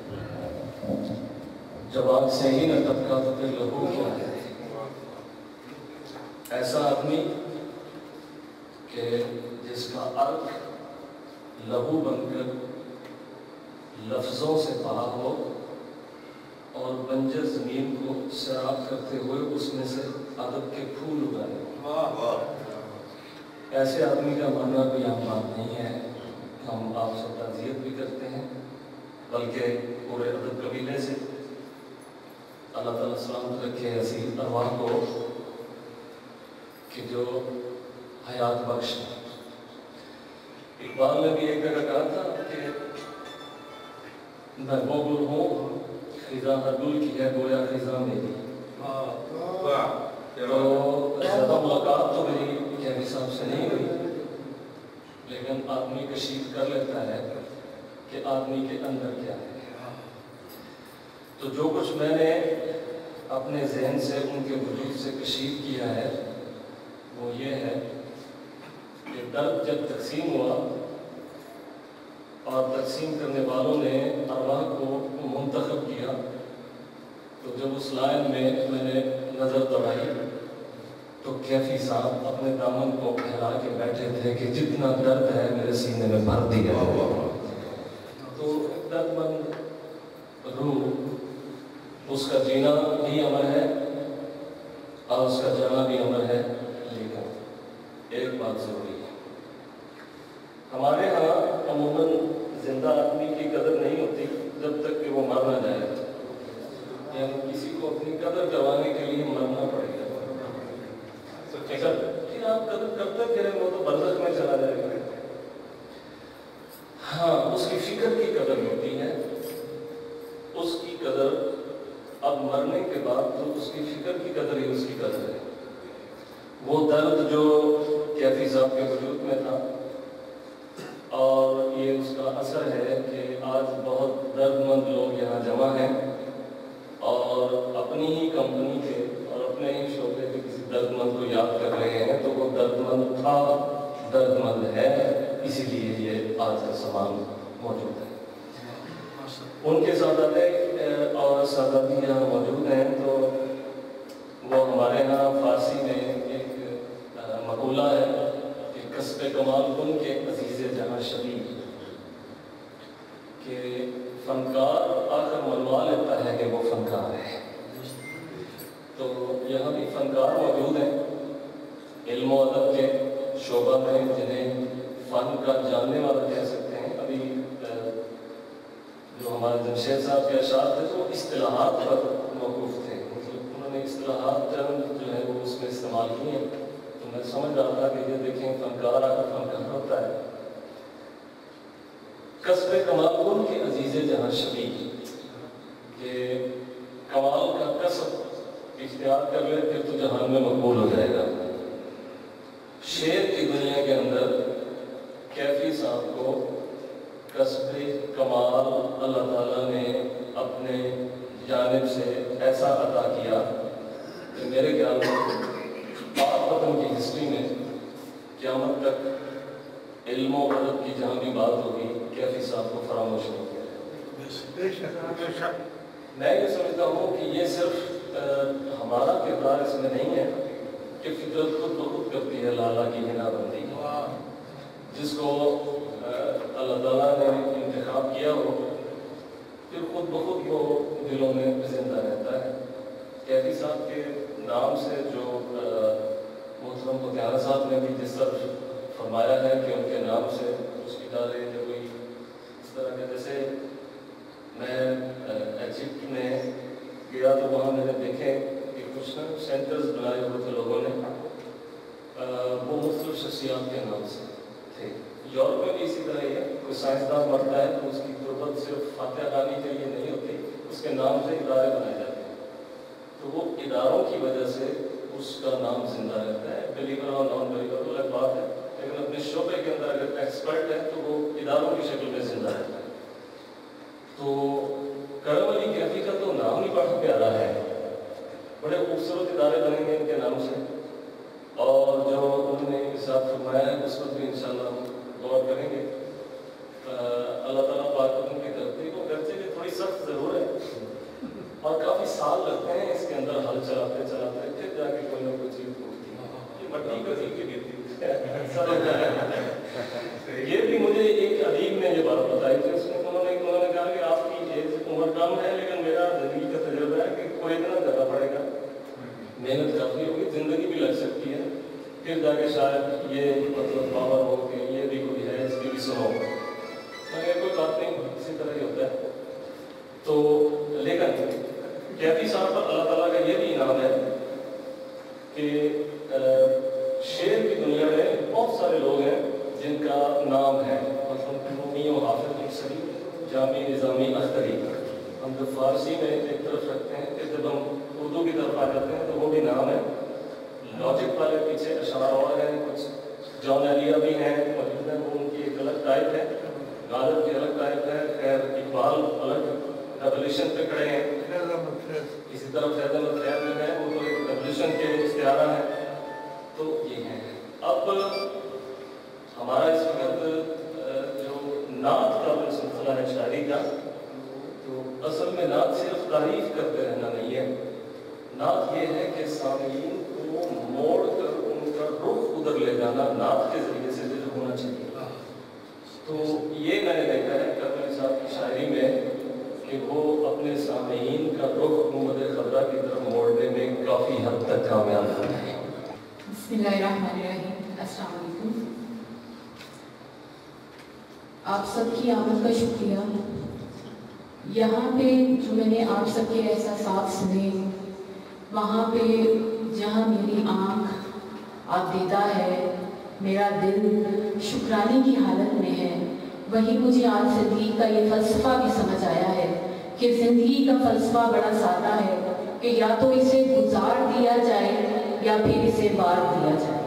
جب آگ سے ہی نہ ٹپکا تو پھر لہو کیا ہے۔ ایسا آدمی کہ جس کا عرق لہو بن کر लफ्ज़ों से पहा हो और बंजर ज़मीन को सैराब करते हुए उसमें से अदब के फूल उगाए। ऐसे आदमी का मरना कोई आम बात नहीं है। हम आपसे ताज़ियत भी करते हैं, बल्कि पूरे अदब कबीले से अल्लाह ताला सलामत रखे ऐसी अरवाह को कि जो हयात बख्श है। इकबाल ने भी एक जगह कहा था कि मैं वो गुल हूँ खिजा हर गुल की है गोया खिजा मेरी। तो ज़्यादा मुलाकात तो मेरी कैदी साहब से नहीं हुई, लेकिन आदमी कशीफ कर लेता है कि आदमी के अंदर क्या है। तो जो कुछ मैंने अपने जहन से उनके वजूद से कशीफ किया है वो ये है कि दर्द जब तकसीम हुआ और तकसीम करने वालों ने अरवाह को मुंतखब किया, तो जब उस लाइन में मैंने नज़र दौड़ाई तो कैफी साहब अपने दामन को फैला के बैठे थे कि जितना दर्द है मेरे सीने में भर दिया। तो दर्दमंद रूह, उसका जीना भी अमर है और उसका जाना भी अमर है। लेकिन एक बात जरूरी है, हमारे यहाँ अमूमन जिंदा आदमी की कदर नहीं होती जब तक कि वो मर ना जाए। यानी किसी को अपनी कदर करवाने के लिए मरना पड़ेगा। फिर आप कदर करते फिर वो तो बरज़ख में चला जाएगा। हाँ, उसकी फिक्र की कदर होती है, उसकी कदर अब मरने के बाद तो उसकी फिक्र की कदर ही उसकी कदर है। वो दर्द जो कैफी साहब के वजूद में था और ये उसका असर है कि आज बहुत दर्दमंद लोग यहाँ जमा हैं और अपनी ही कंपनी के और अपने ही शोबे के किसी दर्दमंद को याद कर रहे हैं। तो वो दर्दमंद था, दर्दमंद है, इसीलिए ये आज का सामान मौजूद है। उनके सादाते और सादाती यहाँ मौजूद हैं। तो वो हमारे यहाँ फारसी में एक मकूला है कि कस्बे कमाल उन के अजीज़े जहाँ शबीह, कि फनकार आकर मनवा लेता है कि वो फनकार है। तो यहाँ भी फनकार मौजूद हैं इल्म व अदब के शोबा में, जिन्हें फ़न का जानने वाला कह सकते हैं। अभी जो हमारे जमशेद साहब के अशार थे तो इस्तिलाहात पर मौकूफ़ थे, मतलब उन्होंने इस्तिलाहात टर्म जो है वो उसमें इस्तेमाल किए हैं। तो मैं समझ रहा था कि ये देखें फनकार आकर फनकार होता है। कस्बे कमाल उन के अजीज़े जहाँ शबीह, कि कमाल का कसब इख्तियार कर ले फिर तो जहान में मकबूल हो जाएगा। शेर की दुनिया के अंदर कैफी साहब को कस्बे कमाल अल्लाह ताला ने अपने जानिब से ऐसा अता किया कि मेरे ख्याल में पाक वतन की हिस्ट्री में क़यामत तक इल्म व अदब की जहाँ भी बात होगी कैफी साहब को फरामोश नहीं किया। मैं ये समझता हूँ कि ये सिर्फ हमारा किरदार इसमें नहीं है कि फितरत खुद ब खुद करती है लाला की हिनाबंदी, जिसको अल्लाह ताला ने इंतखाब किया हो फिर खुद ब खुद वो दिलों में जिंदा रहता है। कैफी साहब के नाम से जो मोहतरम मुतियाना साहब ने भी जिस तरह फरमाया है कि उनके नाम से उस इदारे या कोई इस तरह के, जैसे मैं इजिप्ट में गया तो वहाँ मैंने देखे कि कुछ ना सेंटर्स बनाए हुए थे लोगों ने, वो मुख्तलिफ शख्सियात के नाम से थे। यूरोप में भी इसी तरह ही है, कोई साइंसदान मरता है तो उसकी गुर्बत सिर्फ फातिहा खानी के लिए नहीं होती, उसके नाम से इदारे बनाए जाते हैं। तो वो इदारों की वजह से उसका नाम जिंदा रहता है। बिलीवर और नॉन बिलीवर तो अलग बात है, लेकिन अपने शोबे के अंदर अगर एक्सपर्ट है तो वो इदारों की शक्ल में जिंदा रहता है। तो करम अली कैफी का तो नाम ही बड़ा प्यारा है, बड़े खूबसूरत इदारे बनेंगे इनके नाम से। और जो उन्होंने साथ फरमाया है उस पर भी इंशाल्लाह हम गौर करेंगे। अल्लाह ताला पाक उनकी धरती को गर्चे भी थोड़ी सख्त ज़रूर है और काफ़ी साल लगते हैं इसके अंदर हल चलाते चलाते, फिर जाके कोई ना कोई चीज़ टूटती है। ये मट्टी का चीज गिरती ये भी मुझे एक अदीब ने ये बात बताई थी। उसमें उन्होंने कहा कि شاید یہ مطلب باور ہو کہ یہ بھی کوئی ہے، اس کی بھی سنو، مگر کوئی بات نہیں، اسی طرح ہی ہوتا ہے. تو لیکن کیفی صاحب پر اللہ تعالیٰ کا یہ بھی انعام ہے کہ شعر کی دنیا میں بہت سارے لوگ ہیں جن کا نام ہے، مثلاً مومی و حافظ مصری، جامع نظامی اختری. ہم جب فارسی میں ایک طرف رکھتے ہیں کہ جب ہم اردو کی طرف آ جاتے ہیں تو وہ بھی نام ہے. لاجک والے پیچھے اشعار اور ہیں، کچھ جان علیہ بھی ہیں موجود ہیں، وہ ان کی ایک الگ ٹائپ ہے، غالب کی الگ ٹائپ ہے، خیر اقبال الگ ریولیوشن پہ کھڑے ہیں. اسی طرح فیض احمد خیر جو ہے وہ تو ایک ریولیوشن کے استعارہ ہیں. تو یہ ہیں. اب ہمارا اس وقت جو نعت کا جو سلسلہ ہے شاعری کا، تو اصل میں نعت صرف تعریف کرتے رہنا نہیں ہے. نعت یہ ہے کہ سامعین کو موڑ کر ان کا رخ ادھر لے جانا نعت کے ذریعے سے جو ہونا چاہیے. تو یہ میں نے دیکھا ہے کرم علی صاحب کی شاعری میں کہ وہ اپنے سامعین کا رخ محمد خضرا کی طرف موڑنے میں کافی حد تک کامیاب ہوتا ہے. بسم اللہ الرحمن الرحیم. السلام علیکم. آپ سب کی آمد کا شکریہ. یہاں پہ جو میں نے آپ سب کے احساسات سنے، وہاں پہ جہاں میری آنکھ آپ دیتا ہے، میرا دل شکرانے کی حالت میں ہے، وہی مجھے آج زندگی کا یہ فلسفہ بھی سمجھ آیا ہے کہ زندگی کا فلسفہ بڑا سادہ ہے کہ یا تو اسے گزار دیا جائے یا پھر اسے بار دیا جائے.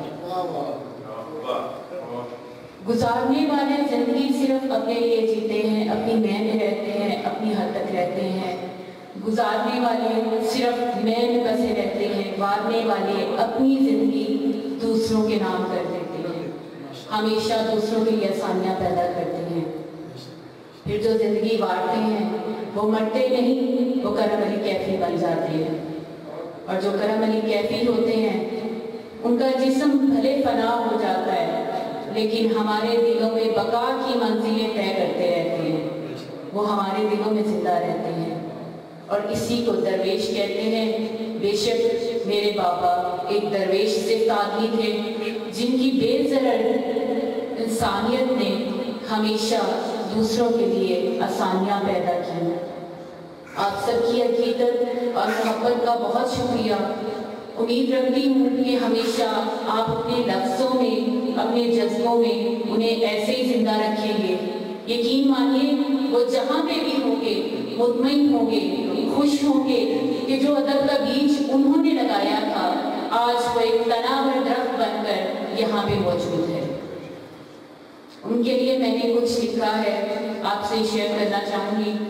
گزارنے والے زندگی صرف اپنے لیے جیتے ہیں، اپنی میں میں رہتے ہیں، اپنی حد تک رہتے ہیں. گزارنے والے صرف میں بسے رہتے ہیں، وارنے والے اپنی زندگی دوسروں کے نام کر دیتے ہیں، ہمیشہ دوسروں کے لیے آسانیاں پیدا کرتے ہیں. پھر جو زندگی وارتے ہیں وہ مرتے نہیں، وہ کرم علی کیفی بن جاتے ہیں. اور جو کرم علی کیفی ہوتے ہیں ان کا جسم بھلے فنا ہو جاتا ہے لیکن ہمارے دلوں میں بقا کی منزلیں طے کرتے رہتے ہیں، وہ ہمارے دلوں میں زندہ رہتے ہیں. اور اسی کو درویش کہتے ہیں. بے شک میرے بابا ایک درویش صفت آدمی تھے جن کی بے ضرر انسانیت نے ہمیشہ دوسروں کے لیے آسانیاں پیدا کی. آپ سب کی عقیدت اور محبت کا بہت شکریہ. امید رکھتی ہوں کہ ہمیشہ آپ اپنے لفظوں میں، اپنے جذبوں میں انہیں ایسے ہی زندہ رکھیں گے. یقین مانیے وہ جہاں پہ بھی ہوں گے مطمئن ہوں گے، خوش ہوں گے کہ جو ادب کا بیج انہوں نے لگایا تھا آج وہ ایک تناور درخت بن کر یہاں پہ موجود ہے. ان کے لیے میں نے کچھ لکھا ہے، آپ سے شیئر کرنا چاہوں گی.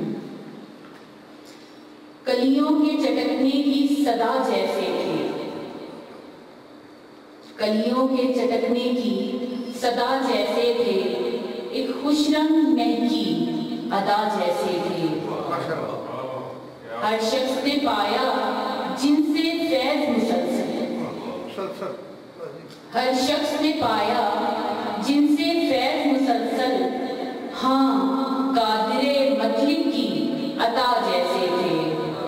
کلیوں کے چٹکنے کی صدا جیسے تھے، کلیوں کے چٹکنے کی صدا جیسے تھے، ایک خوش رنگ مہنگی ادا جیسے تھے. ہر شخص نے پایا جن سے فیض مسلسل، ہر شخص نے پایا جن سے فیض مسلسل، ہاں قادر مطلب کی عطا جیسے تھے.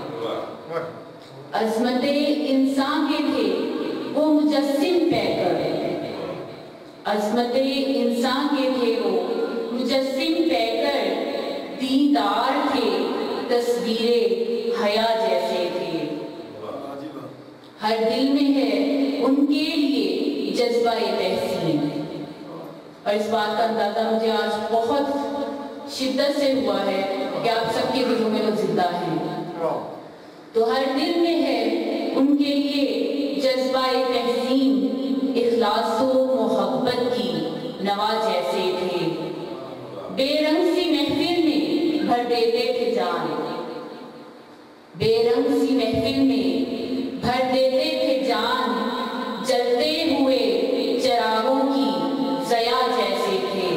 عظمت انسان کے تھے وہ مجسم پیکر، عظمت انسان کے تھے وہ مجسم پیکر، دیدار تھے تصویر حیا جیسے تھے. ہر دل میں ہے ان کے لیے جذبہ تحسین. اور اس بات کا اندازہ مجھے آج بہت شدت سے ہوا ہے کہ آپ سب کے دلوں میں وہ زندہ ہیں. تو ہر دل میں ہے ان کے لیے جذبہ تحسین، اخلاص و محبت کی نوا جیسے تھے. بے رنگ سی محفل میں بھر دیتے تھے جان، بے رنگ سی محفل میں بھر دیتے تھے جان، جلتے ہوئے چراغوں کی ضیا جیسے تھے.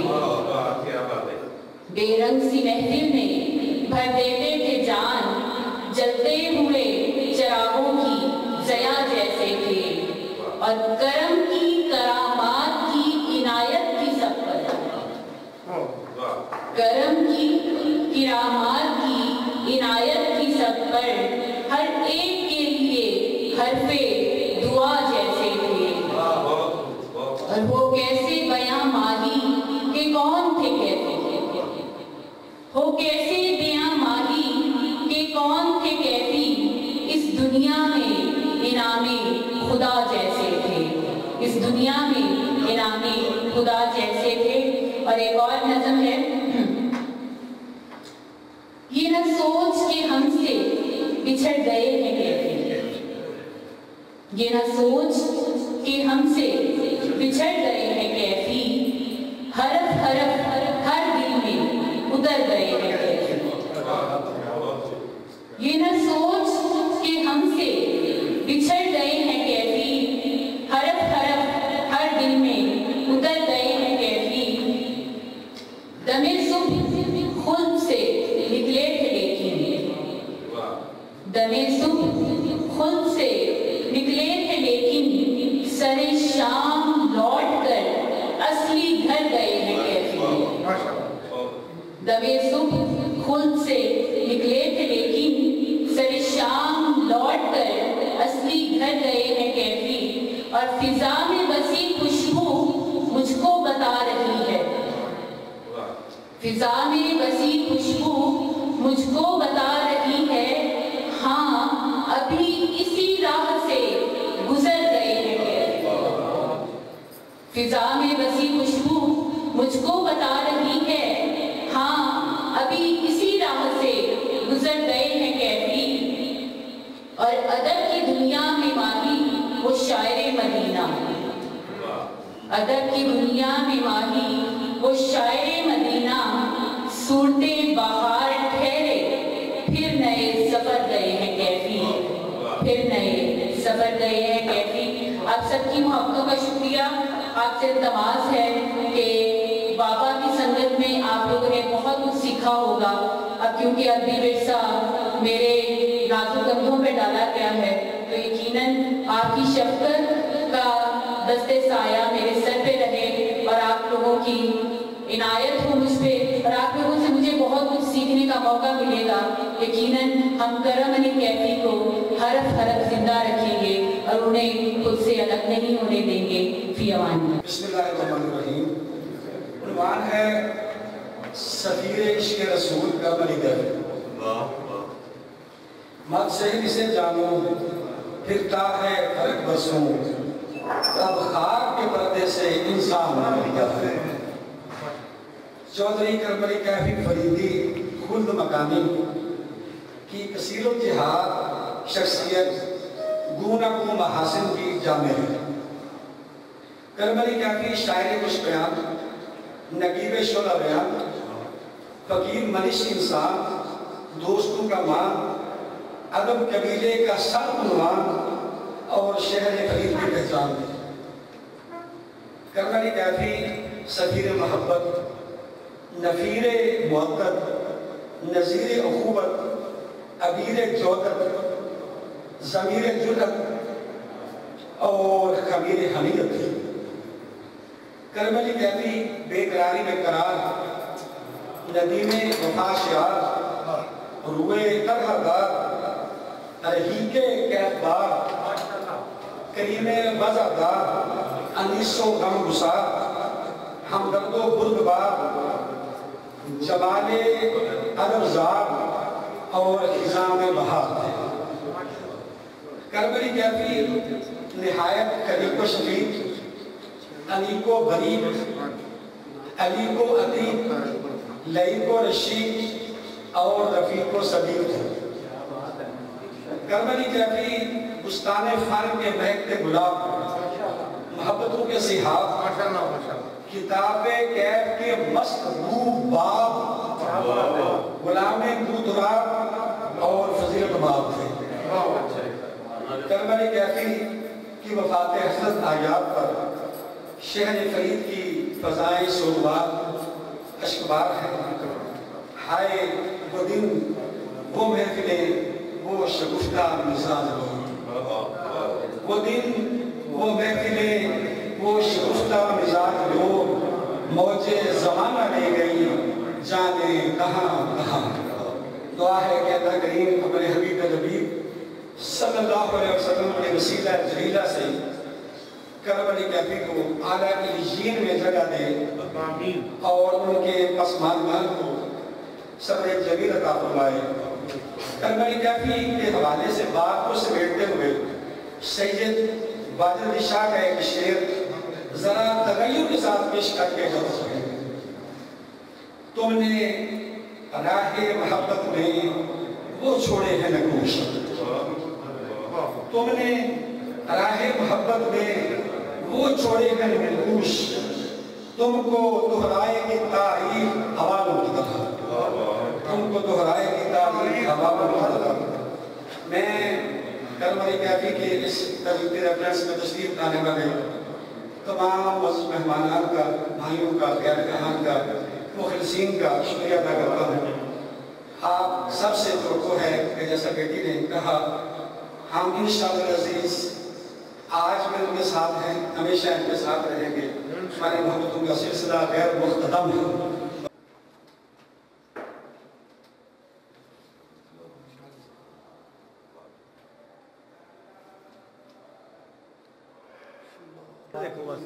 بے رنگ سی محفل میں بھر دیتے تھے جان، جلتے ہوئے چراغوں کی ضیا جیسے تھے. اور کرم کی کرامات کی عنایت کی سب پر، کرم کی کرامات کی عنایت کی سب پر، ہر ایک کے لیے حرف دعا جیسے تھے. اور وہ کیسے بیاں ماہی کہ کون تھے کیفی، ہو کیسے بیاں ماہی کہ کون تھے کیفی، اس دنیا میں انعام خدا جیسے تھے، اس دنیا میں انعام خدا جیسے تھے۔ اور ایک اور نظم ہے، یہ نہ سوچ کہ ہم سے بچھڑ گئے ہیں کیفی، یہ نہ سوچ کہ ہم سے بچھڑ گئے ہیں کیفی، حرف حرف ہر دل میں اتر گئے ہیں کیفی، یہ نہ سوچ کہ ہم سے بچھڑ گئے ہیں کیفی، حرف حرف ہر دل میں اتر گئے ہیں کیفی، دم صبح خلد سے نکلے تھے لیکن، دم صبح خلد سے نکلے تھے لیکن، سر شام لوٹ کر اصلی گھر گئے ہیں کیفی، دم صبح خلد سے نکلے تھے لیکن، سر شام لوٹ کر اصلی گھر گئے ہیں کیفی، اور فضا میں بسی خوشبو مجھ کو بتا رہی ہے، فضا میں بسی خوشبو مجھ کو بتا رہی ہے، ہاں ابھی اسی راہ سے گزر گئے ہیں کیفی، فضا میں بسی خوشبو مجھ کو بتا رہی ہے، ہاں ابھی اسی راہ سے گزر گئے ہیں کیفی، اور ادب کی دنیا میں ماہی وہ شاعر مدینہ، ادب کی دنیا میں ماہی وہ شاعر مدینہ، صورتیں بہار ٹھہرے پھر نئے سفر گئے ہیں کیفی، پھر نئے سفر گئے ہیں کیفی۔ آپ سب کی محبتوں کا شکریہ، آپ سے التماس ہے کہ بابا کی سنگت میں آپ لوگوں نے بہت کچھ سیکھا ہوگا، اب کیونکہ عربی ورثہ میرے نازک کندھوں پہ ڈالا گیا ہے تو یقیناً آپ کی شفقت کا دستے سایہ میرے سر پہ رہے، اور آپ لوگوں کی عنایت ہو مجھ پہ، اور آپ لوگوں سے مجھے بہت کچھ سیکھنے کا موقع ملے گا۔ یقیناً ہم کرم علی کیفی کو حرف حرف زندہ رکھیں گے اور انہیں خود سے الگ نہیں ہونے دیں گے۔ فی امان اللہ۔ بسم اللہ الرحمن الرحیم۔ عنوان ہے سفیر عشق رسول کرم علی کیفی۔ مت شہید سے جانو پھرتا ہے فرق برسوں، تب خاک کے پردے سے انسان نکلتا ہے۔ چودھری کرم علی کیفی فریدی خلد مکانی کی کثیر الجہاد شخصیت گونہ گو محاسن کی جامع ہے۔ کرم علی کیفی شاعر کش بیان، نگیب شعلہ بیان، فقیر منش انسان، دوستوں کا مان، ادب قبیلے کا سر عنوان اور شہر فرید کی پہچان ہے۔ کرم علی کیفی سفیر محبت، نفیر محبت، نظیر اخوت، ابیر جودت، ضمیر جرأت اور خمیر حمیت ہے۔ کرم علی کیفی بے قراری میں قرار، ندیم وفا شعار، روئے طرح دار، رحیق کیف بار، کریم وضع دار، انیس و غم گسار، ہمدرد و بردبار، جمال ادب زار اور خزاں میں بہار ہے۔ کرم علی کیفی نہایت قریب و شفیق، علی کو غریب، علی کو عتیق، لئی کو رشید اور رفیق و صدیق ہے۔ کرم علی کیفی بستان فن کے مہکتے گلاب، محبتوں کے صحاب، کتاب کیف کے مست بو باب، غلام دودراب اور فضیلت باب تھے۔ کرم علی کیفی کی وفات حسرت آیات پر شہر فرید کی فضائیں سوگوار اشکبار ہیں۔ ہائے وہ دن، وہ محفلیں، وہ شگفتہ مزاج لوگ، وہ دن، وہ محفلیں، وہ شگفتہ مزاج لوگ، موجے زمانہ لے گئی جانے کہاں کہاں۔ دعا ہے کہ اللہ کریم اپنے حبیب لبیب صلی اللہ علیہ وسلم کے وسیلہ جلیلہ سے करम अली कैफी को आला इल्लीयीन में जगह दे और उनके पसमानदान को सब्र जमील अता फरमाए। करम अली कैफी के हवाले से बात को समेटते हुए सैयद वाजिद अली शाह का एक शेर जरा तगय्युर के साथ पेश करके है। तुमने राहे मोहब्बत में वो छोड़े हैं नगूश, तुमने राहे मोहब्बत में वो छोड़े हैं नगूश, तुमको दोहराएगी तारीफ हवालों की तरह, तुमको दोहराएगी तारीफ हवालों की तरह। मैं करम अली कैफी के इस तरीके रेफरेंस में तशरीफ लाने वाले तमाम मेहमानान का, भाइयों का, गैर कहान का, मुखलिसीन का शुक्रिया अदा करता हूँ। आप सबसे तो है कि जैसा बेटी ने कहा, हम इंशाअल्लाह अज़ीज़ आज भी उनके साथ हैं, हमेशा इनके साथ रहेंगे। हमारे मोहब्बतों का सिलसिला गैर मुख्तदम है। देखो बस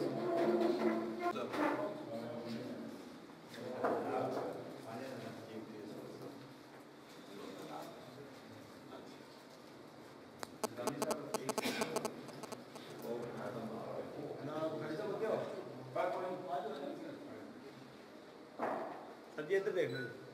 सर जी इधर देख लो।